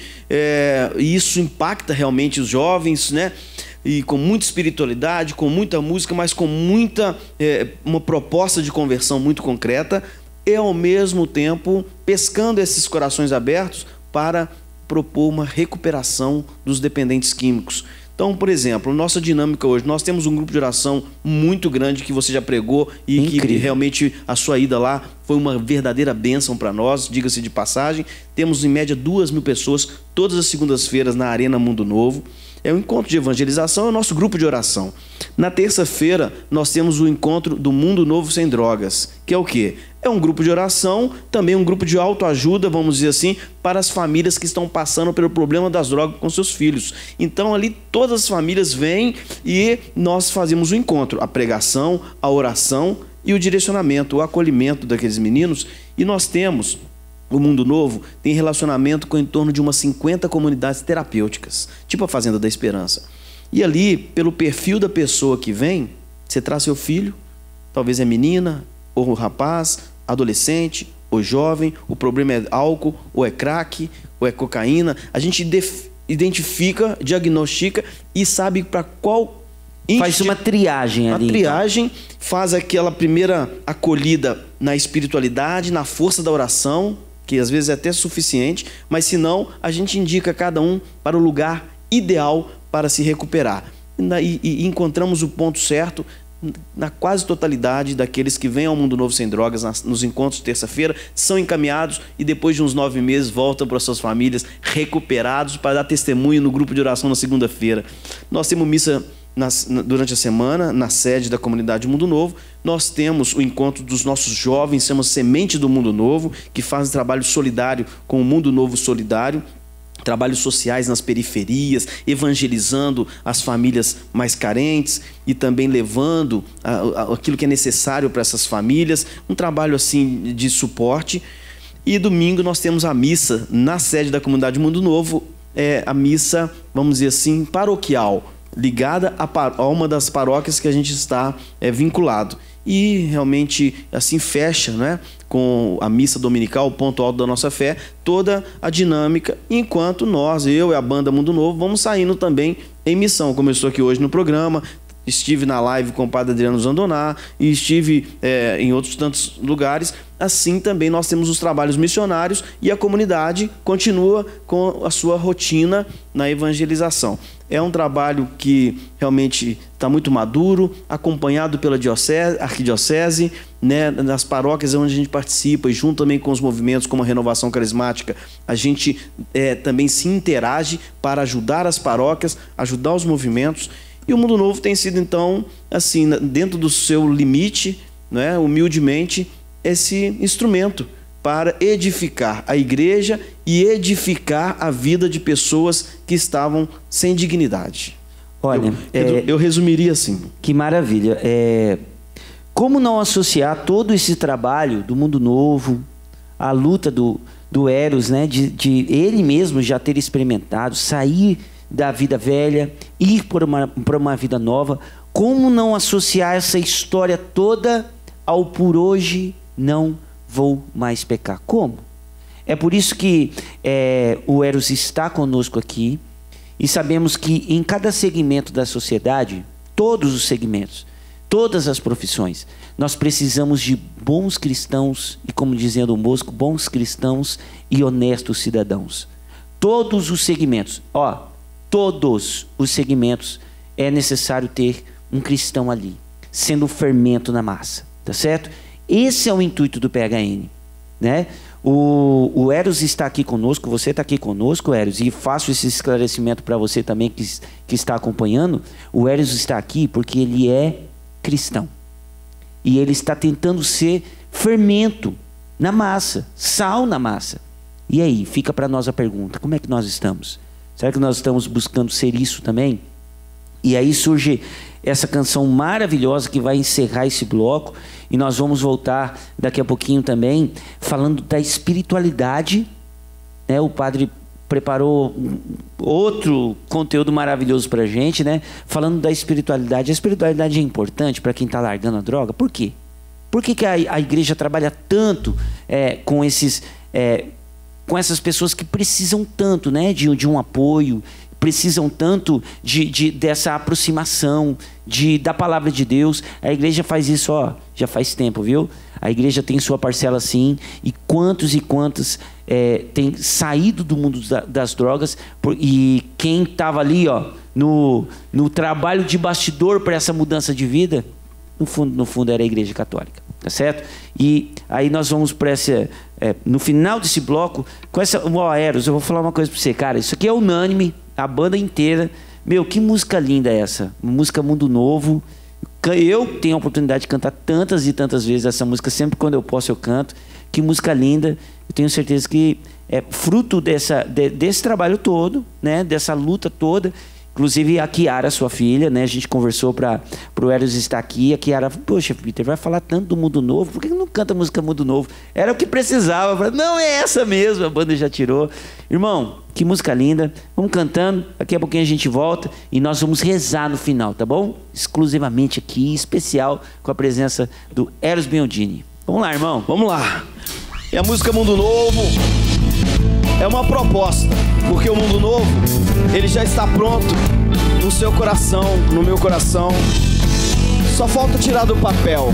e isso impacta realmente os jovens, né? E com muita espiritualidade, com muita música, mas com muita uma proposta de conversão muito concreta, e ao mesmo tempo pescando esses corações abertos para propor uma recuperação dos dependentes químicos. Então, por exemplo, nossa dinâmica hoje, nós temos um grupo de oração muito grande que você já pregou e incrível, que realmente a sua ida lá foi uma verdadeira bênção para nós, diga-se de passagem. Temos em média 2.000 pessoas todas as segundas-feiras na Arena Mundo Novo. É um encontro de evangelização, é o nosso grupo de oração. Na terça-feira, nós temos o encontro do Mundo Novo Sem Drogas, que é o quê? É um grupo de oração, também um grupo de autoajuda, vamos dizer assim, para as famílias que estão passando pelo problema das drogas com seus filhos. Então ali todas as famílias vêm e nós fazemos o encontro, a pregação, a oração e o direcionamento, o acolhimento daqueles meninos. E nós temos, o Mundo Novo tem relacionamento com em torno de umas 50 comunidades terapêuticas, tipo a Fazenda da Esperança. E ali, pelo perfil da pessoa que vem, você traz seu filho, talvez é menina ou rapaz, adolescente ou jovem, o problema é álcool, ou é crack, ou é cocaína. A gente identifica, diagnostica e sabe para qual... Faz uma triagem ali. A triagem, então. Faz aquela primeira acolhida na espiritualidade, na força da oração, que às vezes é até suficiente, mas se não, a gente indica cada um para o lugar ideal para se recuperar. E encontramos o ponto certo na quase totalidade daqueles que vêm ao Mundo Novo Sem Drogas, nos encontros de terça-feira, são encaminhados e depois de uns 9 meses voltam para suas famílias recuperados para dar testemunho no grupo de oração na segunda-feira. Nós temos missa durante a semana, na sede da comunidade Mundo Novo. Nós temos o encontro dos nossos jovens, chama Semente do Mundo Novo, que fazem trabalho solidário com o Mundo Novo Solidário, trabalhos sociais nas periferias, evangelizando as famílias mais carentes e também levando aquilo que é necessário para essas famílias, um trabalho assim de suporte. E domingo nós temos a missa na sede da Comunidade Mundo Novo, a missa, vamos dizer assim, paroquial, ligada a uma das paróquias que a gente está vinculado. E realmente assim fecha, né, com a missa dominical, o ponto alto da nossa fé, toda a dinâmica, enquanto nós, eu e a banda Mundo Novo, vamos saindo também em missão. Começou aqui hoje no programa, estive na live com o padre Adriano Zandoná e estive em outros tantos lugares. Assim também nós temos os trabalhos missionários e a comunidade continua com a sua rotina na evangelização. É um trabalho que realmente está muito maduro, acompanhado pela arquidiocese, né, nas paróquias onde a gente participa, e junto também com os movimentos como a Renovação Carismática, a gente também se interage para ajudar as paróquias, ajudar os movimentos. E o Mundo Novo tem sido, então, assim, dentro do seu limite, né, humildemente, esse instrumento para edificar a igreja e edificar a vida de pessoas que estavam sem dignidade. Olha, eu resumiria assim. Que maravilha. Como não associar todo esse trabalho do Mundo Novo, a luta do Eros, né, de ele mesmo já ter experimentado, sair da vida velha, ir para uma vida nova, como não associar essa história toda ao por hoje não vou mais pecar? Como? É por isso que o Eros está conosco aqui, e sabemos que em cada segmento da sociedade, todos os segmentos, todas as profissões, nós precisamos de bons cristãos, e como dizia Dom Bosco, bons cristãos e honestos cidadãos. Todos os segmentos, todos os segmentos é necessário ter um cristão ali, sendo o fermento na massa, tá certo? Esse é o intuito do PHN, né? O Eros está aqui conosco, você está aqui conosco, Eros, e faço esse esclarecimento para você também que está acompanhando. O Eros está aqui porque ele é cristão, e ele está tentando ser fermento na massa, sal na massa. E aí, fica para nós a pergunta, como é que nós estamos? Será que nós estamos buscando ser isso também? E aí surge essa canção maravilhosa que vai encerrar esse bloco, e nós vamos voltar daqui a pouquinho também, falando da espiritualidade, né? O padre preparou outro conteúdo maravilhoso para a gente, né? Falando da espiritualidade. A espiritualidade é importante para quem está largando a droga. Por quê? Por que a igreja trabalha tanto com essas pessoas que precisam tanto, né, de um apoio, precisam tanto dessa aproximação da palavra de Deus? A igreja faz isso já faz tempo, viu? A igreja tem sua parcela sim, e quantos têm saído do mundo das drogas, e quem estava ali no trabalho de bastidor para essa mudança de vida, no fundo era a igreja católica, tá certo? E aí nós vamos para no final desse bloco, com essa, Eros, eu vou falar uma coisa para você, cara, isso aqui é unânime, a banda inteira. Meu, que música linda é essa? Música Mundo Novo. Eu tenho a oportunidade de cantar tantas e tantas vezes essa música, sempre quando eu posso eu canto. Que música linda. Eu tenho certeza que é fruto desse trabalho todo, né? Dessa luta toda. Inclusive a Kiara, sua filha, né? A gente conversou para o Eros estar aqui. A Kiara, poxa, Peter, vai falar tanto do Mundo Novo, por que não canta a música Mundo Novo? Era o que precisava. Falei, não, é essa mesmo, a banda já tirou. Irmão, que música linda. Vamos cantando, daqui a pouquinho a gente volta e nós vamos rezar no final, tá bom? Exclusivamente aqui, especial, com a presença do Eros Biondini. Vamos lá, irmão. Vamos lá. E a música Mundo Novo é uma proposta, porque o Mundo Novo, ele já está pronto no seu coração, no meu coração. Só falta tirar do papel.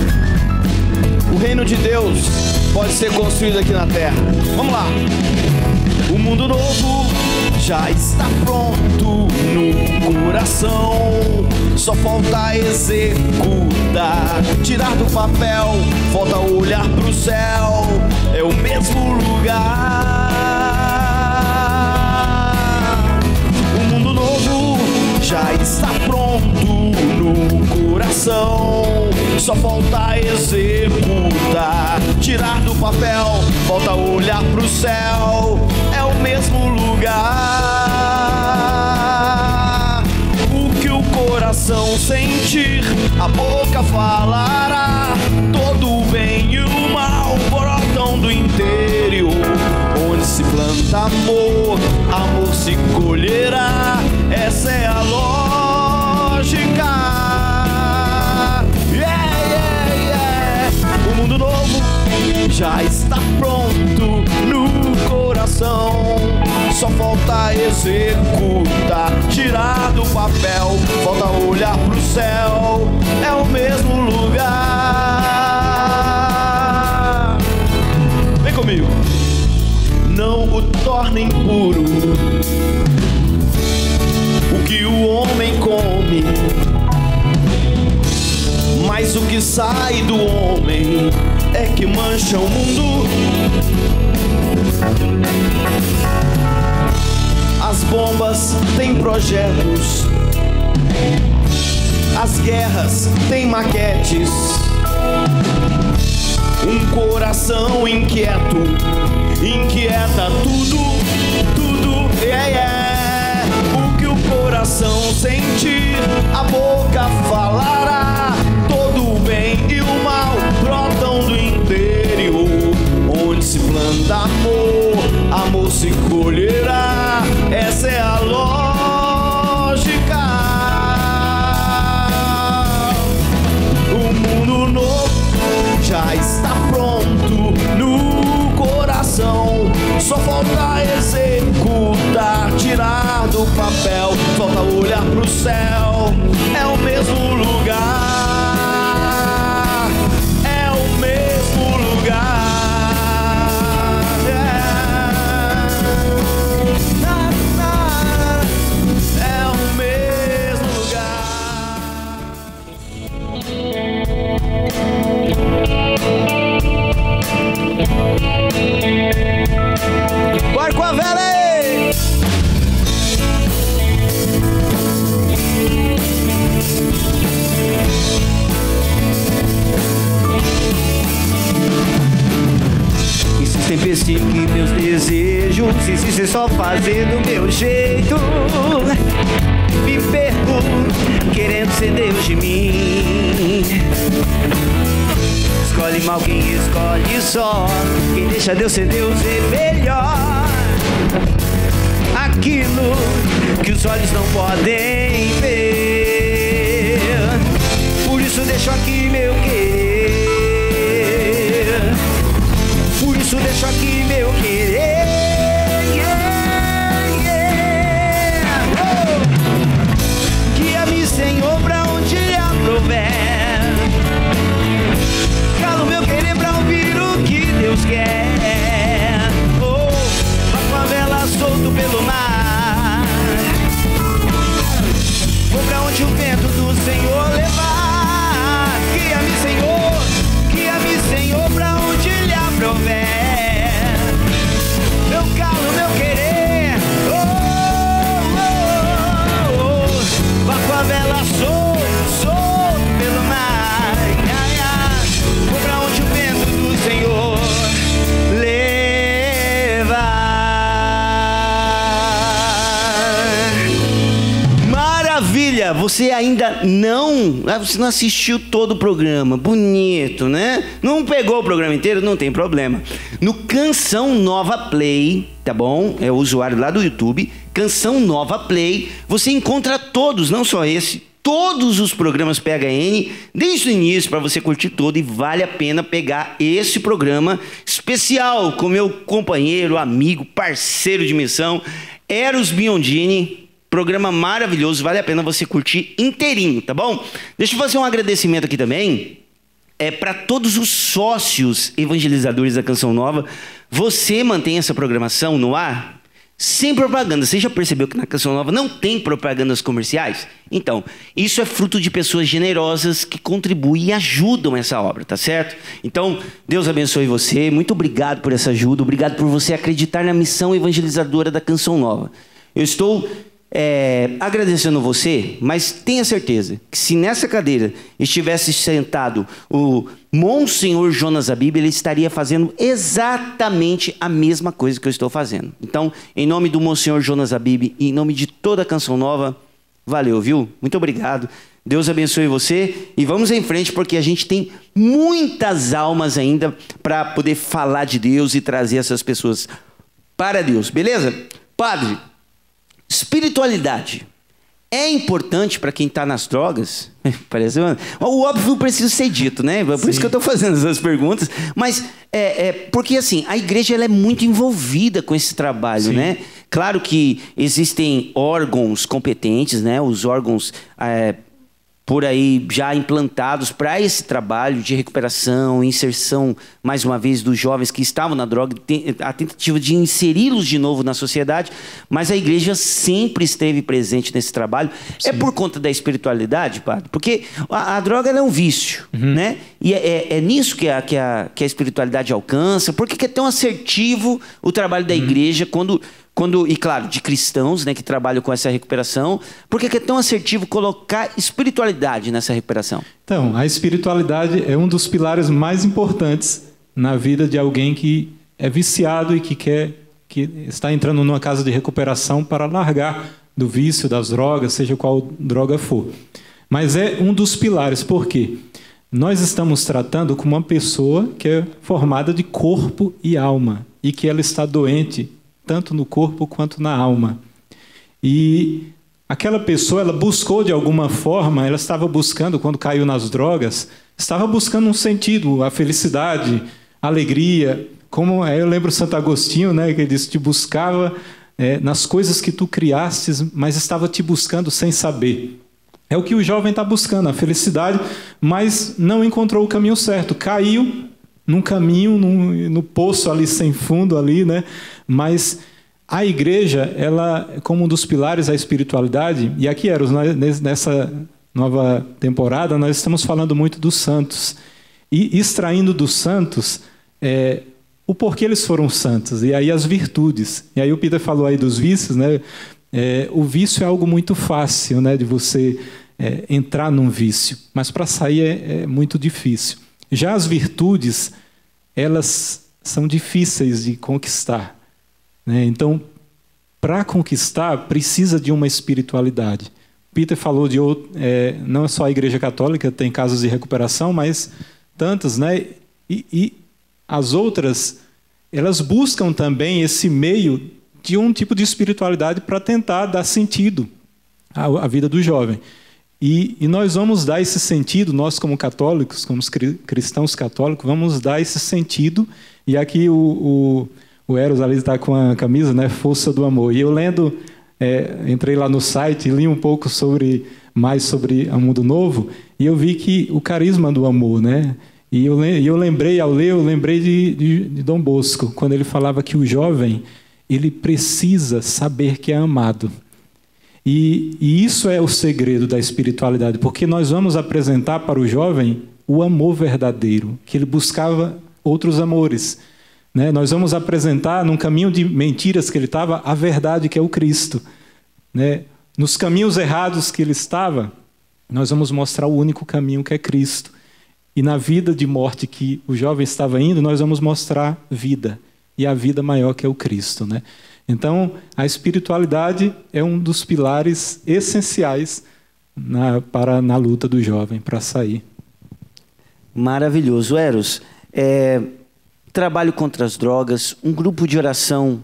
O reino de Deus pode ser construído aqui na terra. Vamos lá. O Mundo Novo já está pronto no coração. Só falta executar, tirar do papel. Falta olhar pro céu, é o mesmo lugar. O Mundo Novo já está pronto no coração. Só falta executar, tirar do papel. Falta olhar pro céu, é o mesmo lugar. coração sentir, a boca falará. Todo o bem e o mal brotam do interior. Onde se planta amor, amor se colherá. Essa é a lógica. O mundo novo já está pronto no coração. Só falta executar, tirar do papel. Falta olhar pro céu, é o mesmo lugar. Vem comigo. Não o tornem puro o que o homem come, mas o que sai do homem é que mancha o mundo. As bombas têm projetos, as guerras têm maquetes. Um coração inquieto inquieta tudo, tudo, O que o coração sentir, a boca falará. Todo o bem e o mal brotam do interior. Onde se planta amor, amor se colherá. Essa é a lógica. O mundo novo já está pronto no coração. Só falta executar, tirar do papel. Falta olhar pro céu, é o mesmo lugar. É o mesmo lugar. É o mesmo lugar. Bora com a vela aí! Insistem perseguir meus desejos, insistem só fazer do meu jeito. Me perco, querendo ser Deus de mim. Escolhe mal quem escolhe só. Quem deixa Deus ser Deus é melhor. Aquilo que os olhos não podem ver. Por isso deixo aqui meu querer. Por isso deixo aqui meu querer. Guia-me, Senhor, pra onde aprouver. Calo meu querer pra ouvir o que Deus quer. Oh, vá com a vela solto pelo mar. Vou pra onde o vento do Senhor levar. Guia-me, Senhor, pra onde Ele aprouver. Meu calo, meu querer. Oh, oh, oh, oh. Vá com a vela solto pelo mar. Vou pra onde o vento do Senhor levar. Maravilha! Você ainda não assistiu todo o programa. Bonito, né? Não pegou o programa inteiro? Não tem problema. No Canção Nova Play, tá bom? É o usuário lá do YouTube. Canção Nova Play. Você encontra todos, não só esse, todos os programas PHN, desde o início, para você curtir todo. E vale a pena pegar esse programa especial com meu companheiro, amigo, parceiro de missão, Eros Biondini. Programa maravilhoso, vale a pena você curtir inteirinho, tá bom? Deixa eu fazer um agradecimento aqui também. Para todos os sócios evangelizadores da Canção Nova. Você mantém essa programação no ar sem propaganda. Você já percebeu que na Canção Nova não tem propagandas comerciais? Então, isso é fruto de pessoas generosas que contribuem e ajudam essa obra, tá certo? Então, Deus abençoe você. Muito obrigado por essa ajuda. Obrigado por você acreditar na missão evangelizadora da Canção Nova. Eu estou agradecendo você, mas tenha certeza que se nessa cadeira estivesse sentado o Monsenhor Jonas Abib, ele estaria fazendo exatamente a mesma coisa que eu estou fazendo. Então, em nome do Monsenhor Jonas Abib e em nome de toda a Canção Nova, Valeu, viu? Muito obrigado. Deus abençoe você e vamos em frente porque a gente tem muitas almas ainda para poder falar de Deus e trazer essas pessoas para Deus, beleza? Padre, espiritualidade é importante para quem está nas drogas? Parece o óbvio precisa ser dito, né? Por isso que eu estou fazendo essas perguntas. Mas porque assim, a igreja ela é muito envolvida com esse trabalho, né? Claro que existem órgãos competentes, né? Os órgãos por aí já implantados para esse trabalho de recuperação, inserção, mais uma vez, dos jovens que estavam na droga, a tentativa de inseri-los de novo na sociedade, mas a igreja sempre esteve presente nesse trabalho. Sim. É por conta da espiritualidade, padre? Porque a droga ela é um vício, né? E é nisso que a espiritualidade alcança. Por que é tão assertivo o trabalho da igreja e claro, de cristãos, né, que trabalham com essa recuperação, por que é tão assertivo colocar espiritualidade nessa recuperação? Então, a espiritualidade é um dos pilares mais importantes na vida de alguém que é viciado e que está entrando numa casa de recuperação para largar do vício, das drogas, seja qual droga for. Mas é um dos pilares, por quê? Nós estamos tratando com uma pessoa que é formada de corpo e alma e que ela está doente tanto no corpo quanto na alma. E aquela pessoa, ela buscou de alguma forma, ela estava buscando, quando caiu nas drogas, estava buscando um sentido, a felicidade, a alegria. Como eu lembro Santo Agostinho, né, que ele disse, te buscava nas coisas que tu criastes, mas estava te buscando sem saber. É o que o jovem está buscando, a felicidade, mas não encontrou o caminho certo. Caiu num caminho, no poço ali sem fundo, ali, né? Mas a igreja, ela, como um dos pilares da espiritualidade, e aqui, Eros, nessa nova temporada, nós estamos falando muito dos santos. E extraindo dos santos o porquê eles foram santos, e aí as virtudes. E aí o Peter falou aí dos vícios, né? O vício é algo muito fácil, né, de você entrar num vício, mas para sair é muito difícil. Já as virtudes, elas são difíceis de conquistar, né? Então, para conquistar, precisa de uma espiritualidade. Peter falou de não só a Igreja Católica tem casos de recuperação, mas tantas, né? E as outras, elas buscam também esse meio de um tipo de espiritualidade para tentar dar sentido à vida do jovem. E nós vamos dar esse sentido, nós como católicos, como cristãos católicos, vamos dar esse sentido. E aqui o Eros ali está com a camisa, né, Força do Amor. E eu lendo, entrei lá no site e li um pouco mais sobre o Mundo Novo, e eu vi que o carisma do amor, né? E eu lembrei, ao ler, eu lembrei de Dom Bosco, quando ele falava que o jovem, ele precisa saber que é amado. E isso é o segredo da espiritualidade, porque nós vamos apresentar para o jovem o amor verdadeiro, que ele buscava outros amores, né? Nós vamos apresentar, num caminho de mentiras que ele estava, a verdade que é o Cristo, né? Nos caminhos errados que ele estava, nós vamos mostrar o único caminho que é Cristo. E na vida de morte que o jovem estava indo, nós vamos mostrar vida, e a vida maior que é o Cristo, né? Então, a espiritualidade é um dos pilares essenciais na luta do jovem, para sair. Maravilhoso. Eros, trabalho contra as drogas, um grupo de oração,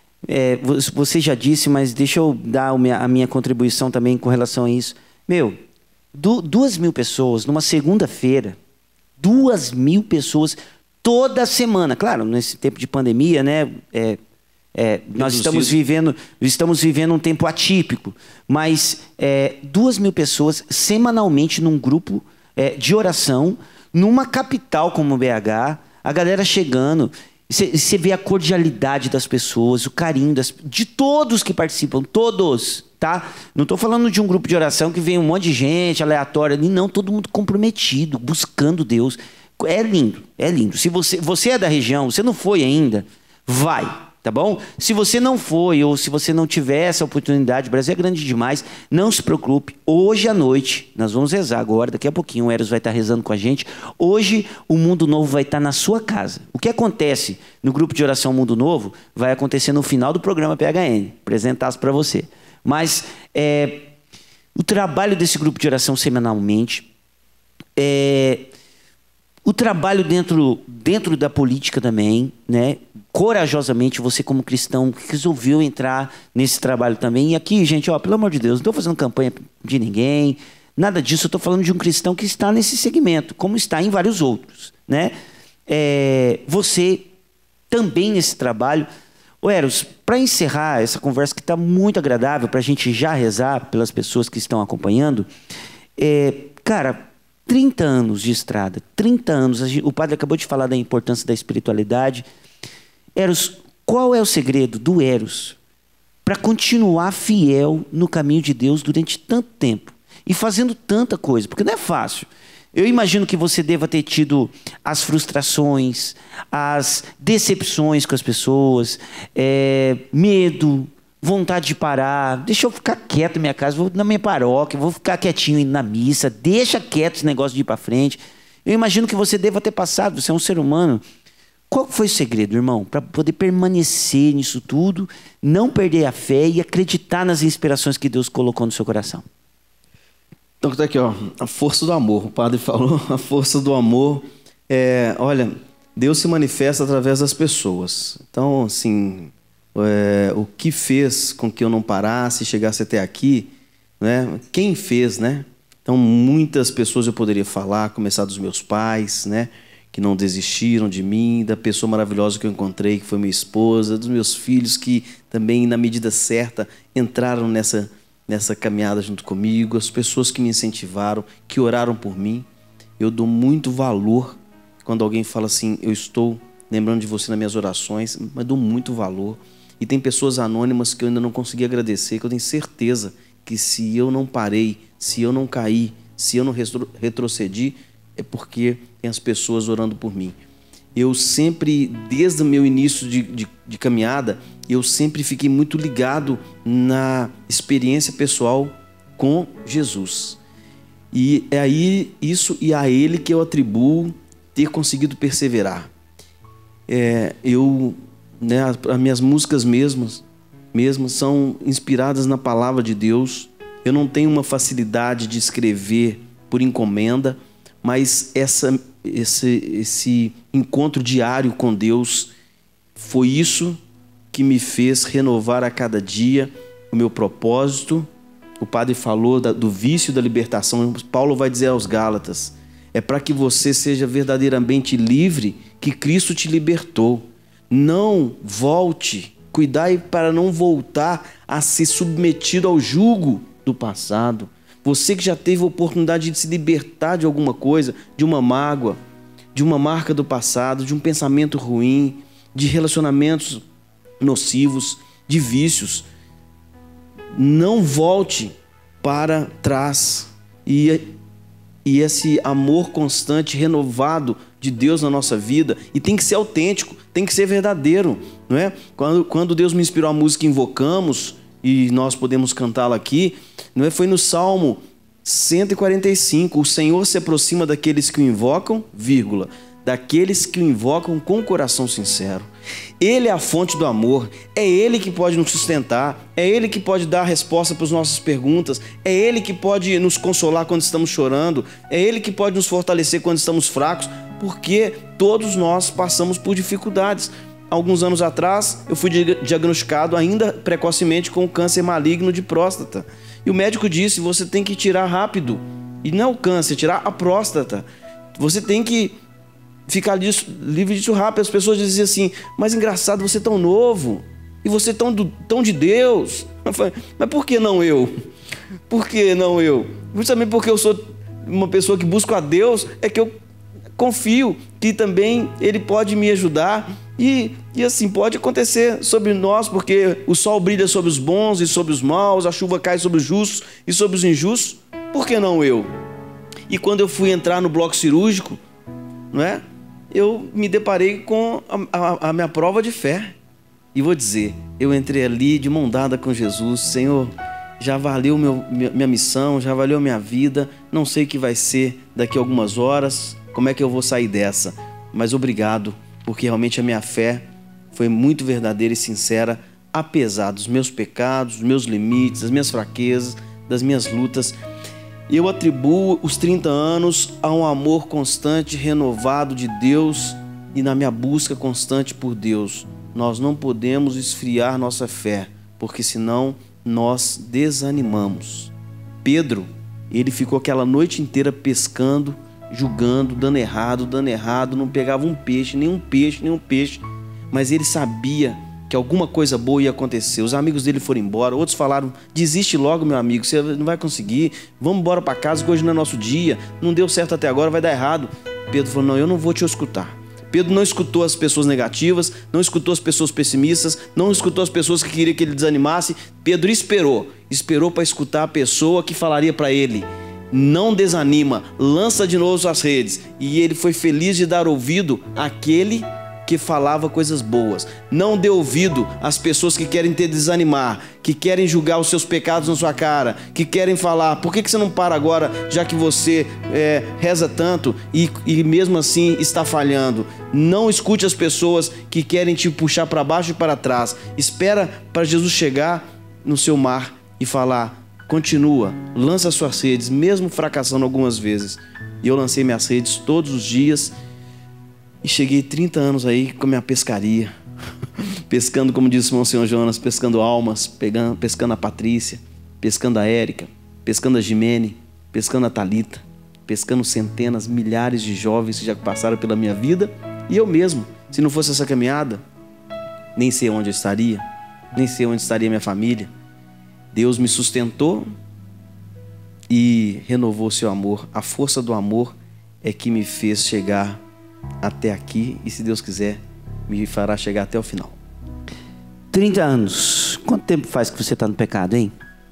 você já disse, mas deixa eu dar a minha contribuição também com relação a isso. 2.000 pessoas numa segunda-feira, 2.000 pessoas toda semana. Claro, nesse tempo de pandemia, né? Nós estamos vivendo um tempo atípico, mas 2.000 pessoas semanalmente num grupo de oração, numa capital como BH, a galera chegando, você vê a cordialidade das pessoas, o carinho de todos que participam, todos, tá? Não estou falando de um grupo de oração que vem um monte de gente aleatória ali, não, todo mundo comprometido, buscando Deus. É lindo, é lindo. Se você é da região, você não foi ainda, vai. Tá bom? Se você não foi ou se você não tiver essa oportunidade, o Brasil é grande demais, não se preocupe. Hoje à noite, nós vamos rezar agora, daqui a pouquinho o Eros vai estar rezando com a gente. Hoje o Mundo Novo vai estar na sua casa. O que acontece no grupo de oração Mundo Novo vai acontecer no final do programa PHN. Apresentar para você. Mas o trabalho desse grupo de oração semanalmente, o trabalho dentro da política também, né? Corajosamente, você como cristão resolveu entrar nesse trabalho também. E aqui, gente, pelo amor de Deus, não estou fazendo campanha de ninguém, nada disso. Eu estou falando de um cristão que está nesse segmento, como está em vários outros, né? Você também nesse trabalho. Eros, para encerrar essa conversa que está muito agradável, para a gente já rezar pelas pessoas que estão acompanhando, cara, 30 anos de estrada, 30 anos. O padre acabou de falar da importância da espiritualidade. Eros, qual é o segredo do Eros para continuar fiel no caminho de Deus durante tanto tempo e fazendo tanta coisa? Porque não é fácil. Eu imagino que você deva ter tido as frustrações, as decepções com as pessoas, medo, vontade de parar. Deixa eu ficar quieto na minha casa, vou na minha paróquia, vou ficar quietinho indo na missa, deixa quieto esse negócio de ir para frente. Eu imagino que você deva ter passado, você é um ser humano. Qual foi o segredo, irmão, para poder permanecer nisso tudo, não perder a fé e acreditar nas inspirações que Deus colocou no seu coração? Então tá aqui, a força do amor. O padre falou, a força do amor. Olha, Deus se manifesta através das pessoas. Então, assim, o que fez com que eu não parasse e chegasse até aqui, né? Quem fez, né? Então, muitas pessoas eu poderia falar, começar dos meus pais, né? Que não desistiram de mim, da pessoa maravilhosa que eu encontrei, que foi minha esposa, dos meus filhos que também, na medida certa, entraram nessa caminhada junto comigo, as pessoas que me incentivaram, que oraram por mim. Eu dou muito valor quando alguém fala assim, eu estou lembrando de você nas minhas orações, mas dou muito valor. E tem pessoas anônimas que eu ainda não consegui agradecer, que eu tenho certeza que se eu não parei, se eu não caí, se eu não retrocedi, é porque tem as pessoas orando por mim. Eu sempre, desde o meu início de caminhada, eu sempre fiquei muito ligado na experiência pessoal com Jesus. E é aí isso e a Ele que eu atribuo ter conseguido perseverar. As minhas músicas mesmas são inspiradas na palavra de Deus. Eu não tenho uma facilidade de escrever por encomenda, mas esse encontro diário com Deus foi isso que me fez renovar a cada dia o meu propósito. O padre falou do vício da libertação. Paulo vai dizer aos Gálatas, é para que você seja verdadeiramente livre que Cristo te libertou. Não volte, cuidai para não voltar a ser submetido ao jugo do passado. Você que já teve a oportunidade de se libertar de alguma coisa, de uma mágoa, de uma marca do passado, de um pensamento ruim, de relacionamentos nocivos, de vícios, não volte para trás. E esse amor constante, renovado de Deus na nossa vida, e tem que ser autêntico, tem que ser verdadeiro, não é? Quando Deus me inspirou a música Invocamos, e nós podemos cantá-la aqui, não é? Foi no Salmo 145, o Senhor se aproxima daqueles que o invocam, vírgula, daqueles que o invocam com o coração sincero. Ele é a fonte do amor, é Ele que pode nos sustentar, é Ele que pode dar a resposta para as nossas perguntas, é Ele que pode nos consolar quando estamos chorando, é Ele que pode nos fortalecer quando estamos fracos, porque todos nós passamos por dificuldades. Alguns anos atrás, eu fui diagnosticado ainda precocemente com câncer maligno de próstata. E o médico disse, você tem que tirar rápido. E não é o câncer, tirar a próstata. Você tem que ficar livre disso rápido. As pessoas diziam assim, mas engraçado, você é tão novo. E você é tão de Deus. Eu falei, mas por que não eu? Por que não eu? Justamente porque eu sou uma pessoa que busca a Deus, é que eu confio que também Ele pode me ajudar. E assim, pode acontecer sobre nós, porque o sol brilha sobre os bons e sobre os maus, a chuva cai sobre os justos e sobre os injustos. Por que não eu? E quando eu fui entrar no bloco cirúrgico, não é? Eu me deparei com a minha prova de fé. E vou dizer, eu entrei ali de mão dada com Jesus. Senhor, já valeu minha missão, já valeu minha vida. Não sei o que vai ser daqui a algumas horas, como é que eu vou sair dessa. Mas obrigado, porque realmente a minha fé foi muito verdadeira e sincera, apesar dos meus pecados, dos meus limites, das minhas fraquezas, das minhas lutas. Eu atribuo os 30 anos a um amor constante, renovado de Deus e na minha busca constante por Deus. Nós não podemos esfriar nossa fé, porque senão nós desanimamos. Pedro, ele ficou aquela noite inteira pescando, julgando, dando errado, não pegava um peixe, nenhum peixe, mas ele sabia que alguma coisa boa ia acontecer. Os amigos dele foram embora, outros falaram: desiste logo, meu amigo, você não vai conseguir, vamos embora para casa, que hoje não é nosso dia, não deu certo até agora, vai dar errado. Pedro falou: não, eu não vou te escutar. Pedro não escutou as pessoas negativas, não escutou as pessoas pessimistas, não escutou as pessoas que queriam que ele desanimasse. Pedro esperou para escutar a pessoa que falaria para ele: não desanima, lança de novo suas redes. E ele foi feliz de dar ouvido àquele que falava coisas boas. Não dê ouvido às pessoas que querem te desanimar, que querem julgar os seus pecados na sua cara, que querem falar: por que você não para agora, já que você reza tanto e mesmo assim está falhando? Não escute as pessoas que querem te puxar para baixo e para trás. Espera para Jesus chegar no seu mar e falar: continua, lança suas redes, mesmo fracassando algumas vezes. E eu lancei minhas redes todos os dias e cheguei 30 anos aí com a minha pescaria, pescando, como disse o Senhor Jonas, pescando almas, pescando a Patrícia, pescando a Érica, pescando a Jimene, pescando a Thalita, pescando centenas, milhares de jovens que já passaram pela minha vida. E eu mesmo, se não fosse essa caminhada, nem sei onde eu estaria, nem sei onde estaria minha família. Deus me sustentou e renovou seu amor. A força do amor é que me fez chegar até aqui e, se Deus quiser, me fará chegar até o final. 30 anos. Quanto tempo faz que você está no pecado, hein?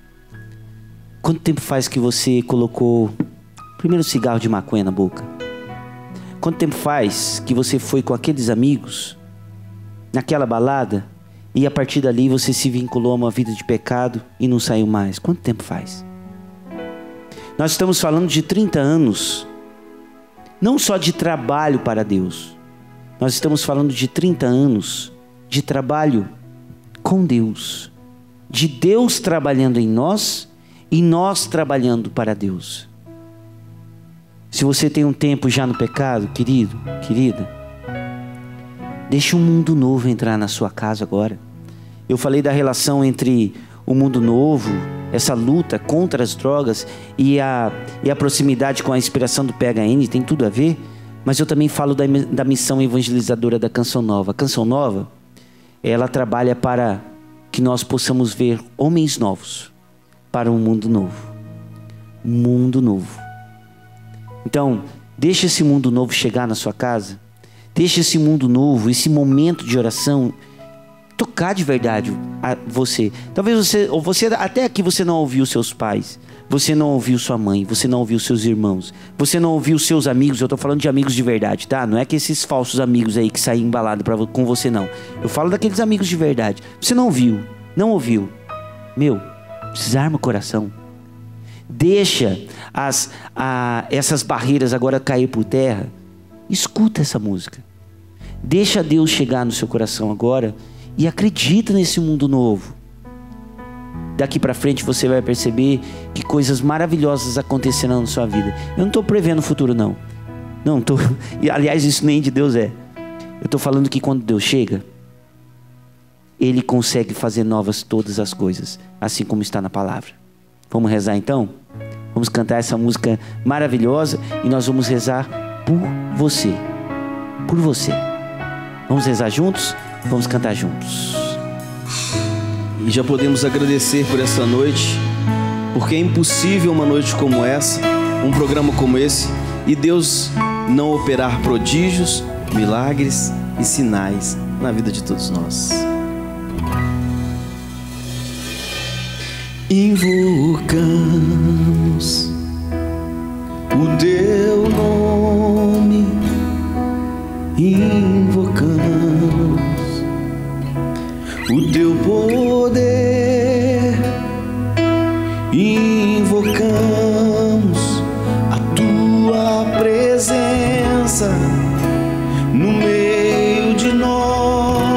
Quanto tempo faz que você colocou o primeiro cigarro de maconha na boca? Quanto tempo faz que você foi com aqueles amigos naquela balada e a partir dali você se vinculou a uma vida de pecado e não saiu mais? Quanto tempo faz? Nós estamos falando de 30 anos, não só de trabalho para Deus. Nós estamos falando de 30 anos de trabalho com Deus, de Deus trabalhando em nós e nós trabalhando para Deus. Se você tem um tempo já no pecado, querido, querida, deixe um mundo novo entrar na sua casa agora. Eu falei da relação entre o mundo novo, essa luta contra as drogas e a proximidade com a inspiração do PHN, tem tudo a ver. Mas eu também falo da missão evangelizadora da Canção Nova. A Canção Nova, ela trabalha para que nós possamos ver homens novos para um mundo novo. Um mundo novo. Então, deixa esse mundo novo chegar na sua casa. Deixa esse mundo novo, esse momento de oração, tocar de verdade a você. Talvez você até aqui você não ouviu seus pais, você não ouviu sua mãe, você não ouviu seus irmãos, você não ouviu seus amigos. Eu estou falando de amigos de verdade, tá? Não é que esses falsos amigos aí que saem embalados com você, não. Eu falo daqueles amigos de verdade. Você não ouviu, não ouviu. Meu, desarma o coração. Deixa essas barreiras agora cair por terra. Escuta essa música. Deixa Deus chegar no seu coração agora e acredita nesse mundo novo. Daqui para frente você vai perceber que coisas maravilhosas acontecerão na sua vida. Eu não estou prevendo o futuro, não. Não estou. E aliás, isso nem de Deus é. Eu estou falando que quando Deus chega, Ele consegue fazer novas todas as coisas, assim como está na palavra. Vamos rezar então? Vamos cantar essa música maravilhosa e nós vamos rezar por você. Por você. Vamos rezar juntos? Vamos cantar juntos. E já podemos agradecer por essa noite, porque é impossível uma noite como essa, um programa como esse, e Deus não operar prodígios, milagres e sinais na vida de todos nós. Invocamos o teu nome, invocamos o teu poder, invocamos a tua presença no meio de nós.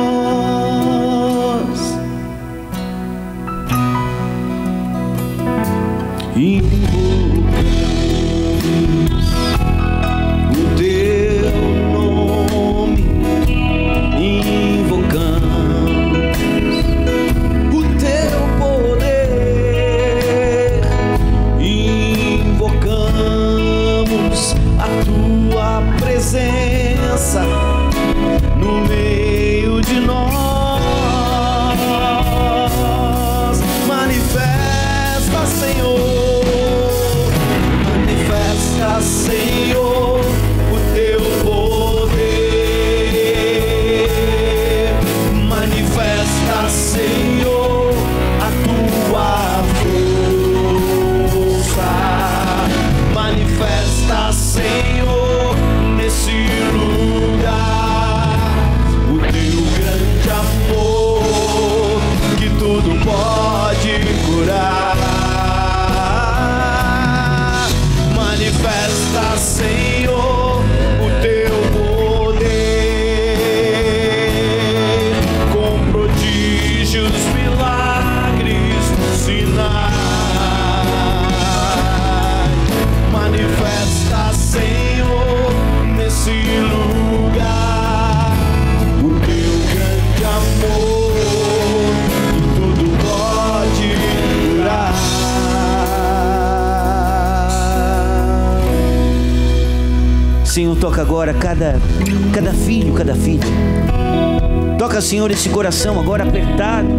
Senhor, toca agora cada filho, cada filha. Toca, Senhor, esse coração agora apertado.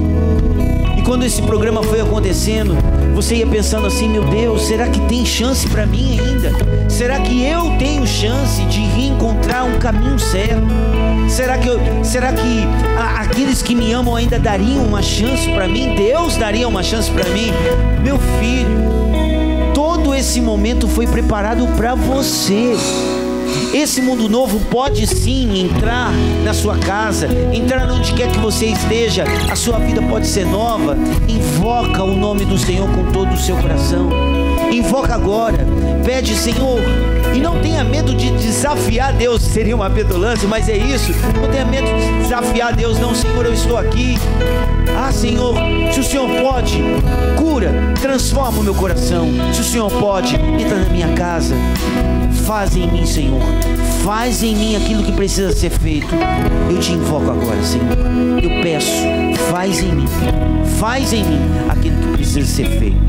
E quando esse programa foi acontecendo, você ia pensando assim: meu Deus, será que tem chance para mim ainda? Será que eu tenho chance de reencontrar um caminho certo? Será que aqueles que me amam ainda dariam uma chance para mim? Deus daria uma chance para mim? Meu filho, todo esse momento foi preparado para você. Esse mundo novo pode sim entrar na sua casa, entrar onde quer que você esteja. A sua vida pode ser nova. Invoca o nome do Senhor com todo o seu coração. Invoca agora, pede: Senhor, e não tenha medo de desafiar Deus. Seria uma petulância, mas é isso. Não tenha medo de desafiar Deus. Não, Senhor, eu estou aqui. Ah, Senhor, se o Senhor pode, cura, transforma o meu coração. Se o Senhor pode, entra na minha casa. Faz em mim, Senhor. Faz em mim aquilo que precisa ser feito. Eu te invoco agora, Senhor. Eu peço, faz em mim. Faz em mim aquilo que precisa ser feito.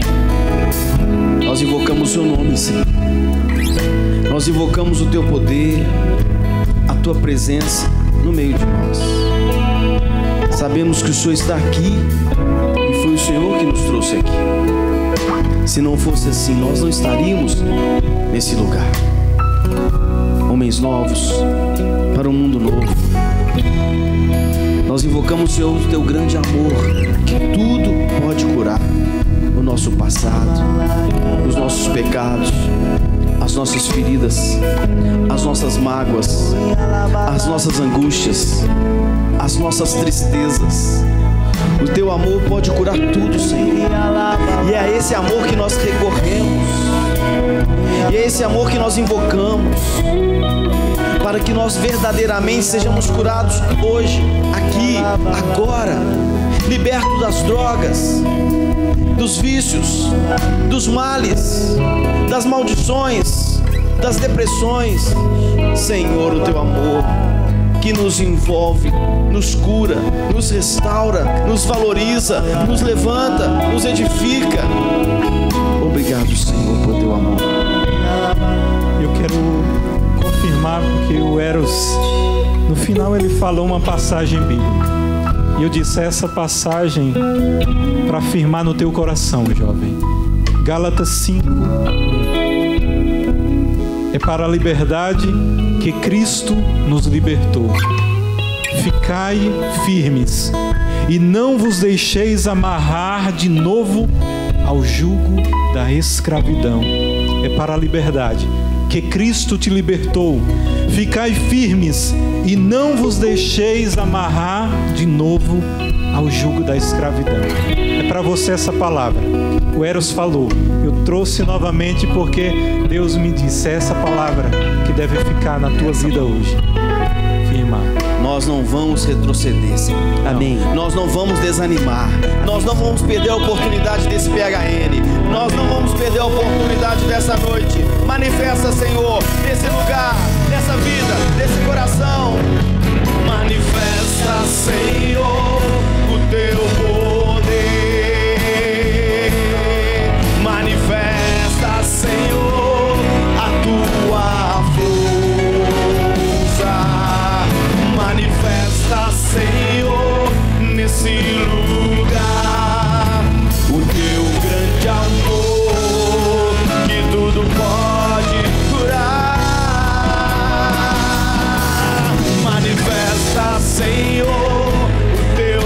Nós invocamos o seu nome, Senhor. Nós invocamos o teu poder, a tua presença no meio de nós. Sabemos que o Senhor está aqui e foi o Senhor que nos trouxe aqui. Se não fosse assim, nós não estaríamos nesse lugar. Homens novos para um mundo novo. Nós invocamos, Senhor, o teu grande amor, que tudo pode curar. O nosso passado, os nossos pecados, as nossas feridas, as nossas mágoas, as nossas angústias, as nossas tristezas. O teu amor pode curar tudo, Senhor. E é a esse amor que nós recorremos. E é esse amor que nós invocamos, para que nós verdadeiramente sejamos curados hoje, aqui, agora, libertos das drogas, dos vícios, dos males, das maldições, das depressões. Senhor, o teu amor que nos envolve, nos cura, nos restaura, nos valoriza, nos levanta, nos edifica. Obrigado, Senhor, por teu amor. Eu quero confirmar, porque o Eros, no final, ele falou uma passagem bíblica. E eu disse essa passagem para afirmar no teu coração, jovem. Gálatas 5. É para a liberdade que Cristo nos libertou. Ficai firmes e não vos deixeis amarrar de novo ao jugo da escravidão. É para a liberdade que Cristo te libertou. Ficai firmes e não vos deixeis amarrar de novo ao jugo da escravidão. É para você essa palavra. O Eros falou, eu trouxe novamente porque Deus me disse, é essa palavra que deve ficar na tua vida hoje. Firmar. nós não vamos retroceder, Senhor. Amém. Nós não vamos desanimar. Nós não vamos perder a oportunidade desse PHN. Nós não vamos perder a oportunidade dessa noite. Manifesta, Senhor, nesse lugar, nessa vida, nesse coração. Manifesta, Senhor, o teu poder. Manifesta, Senhor, a tua força. Manifesta, Senhor, nesse lugar, o teu grande amor que tudo pode curar. Manifesta, Senhor, o teu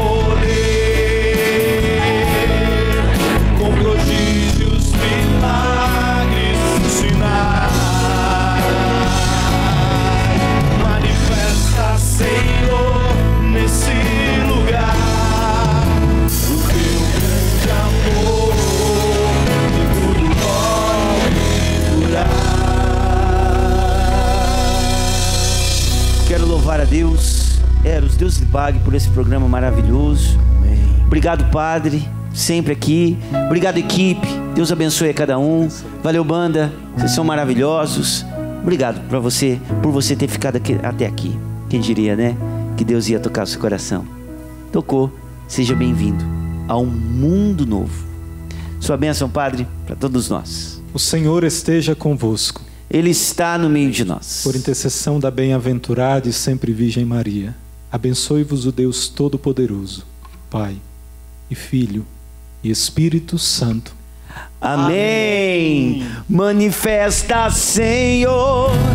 poder, com prodígios, milagres, sinais. Manifesta, Senhor, nesse lugar, o teu grande amor que tudo pode curar. Quero louvar a Deus, Eros, Deus lhe pague por esse programa maravilhoso. Amém. Obrigado, Padre, sempre aqui. Obrigado, equipe. Deus abençoe a cada um. Valeu, banda. Vocês são maravilhosos. Obrigado por você ter ficado aqui, até aqui. Quem diria, né? Que Deus ia tocar o seu coração. Tocou. Seja bem-vindo a um mundo novo. Sua bênção, Padre, para todos nós. O Senhor esteja convosco. Ele está no meio de nós. Por intercessão da bem-aventurada e sempre Virgem Maria, abençoe-vos o Deus Todo-Poderoso, Pai e Filho e Espírito Santo. Amém. Manifesta, Senhor,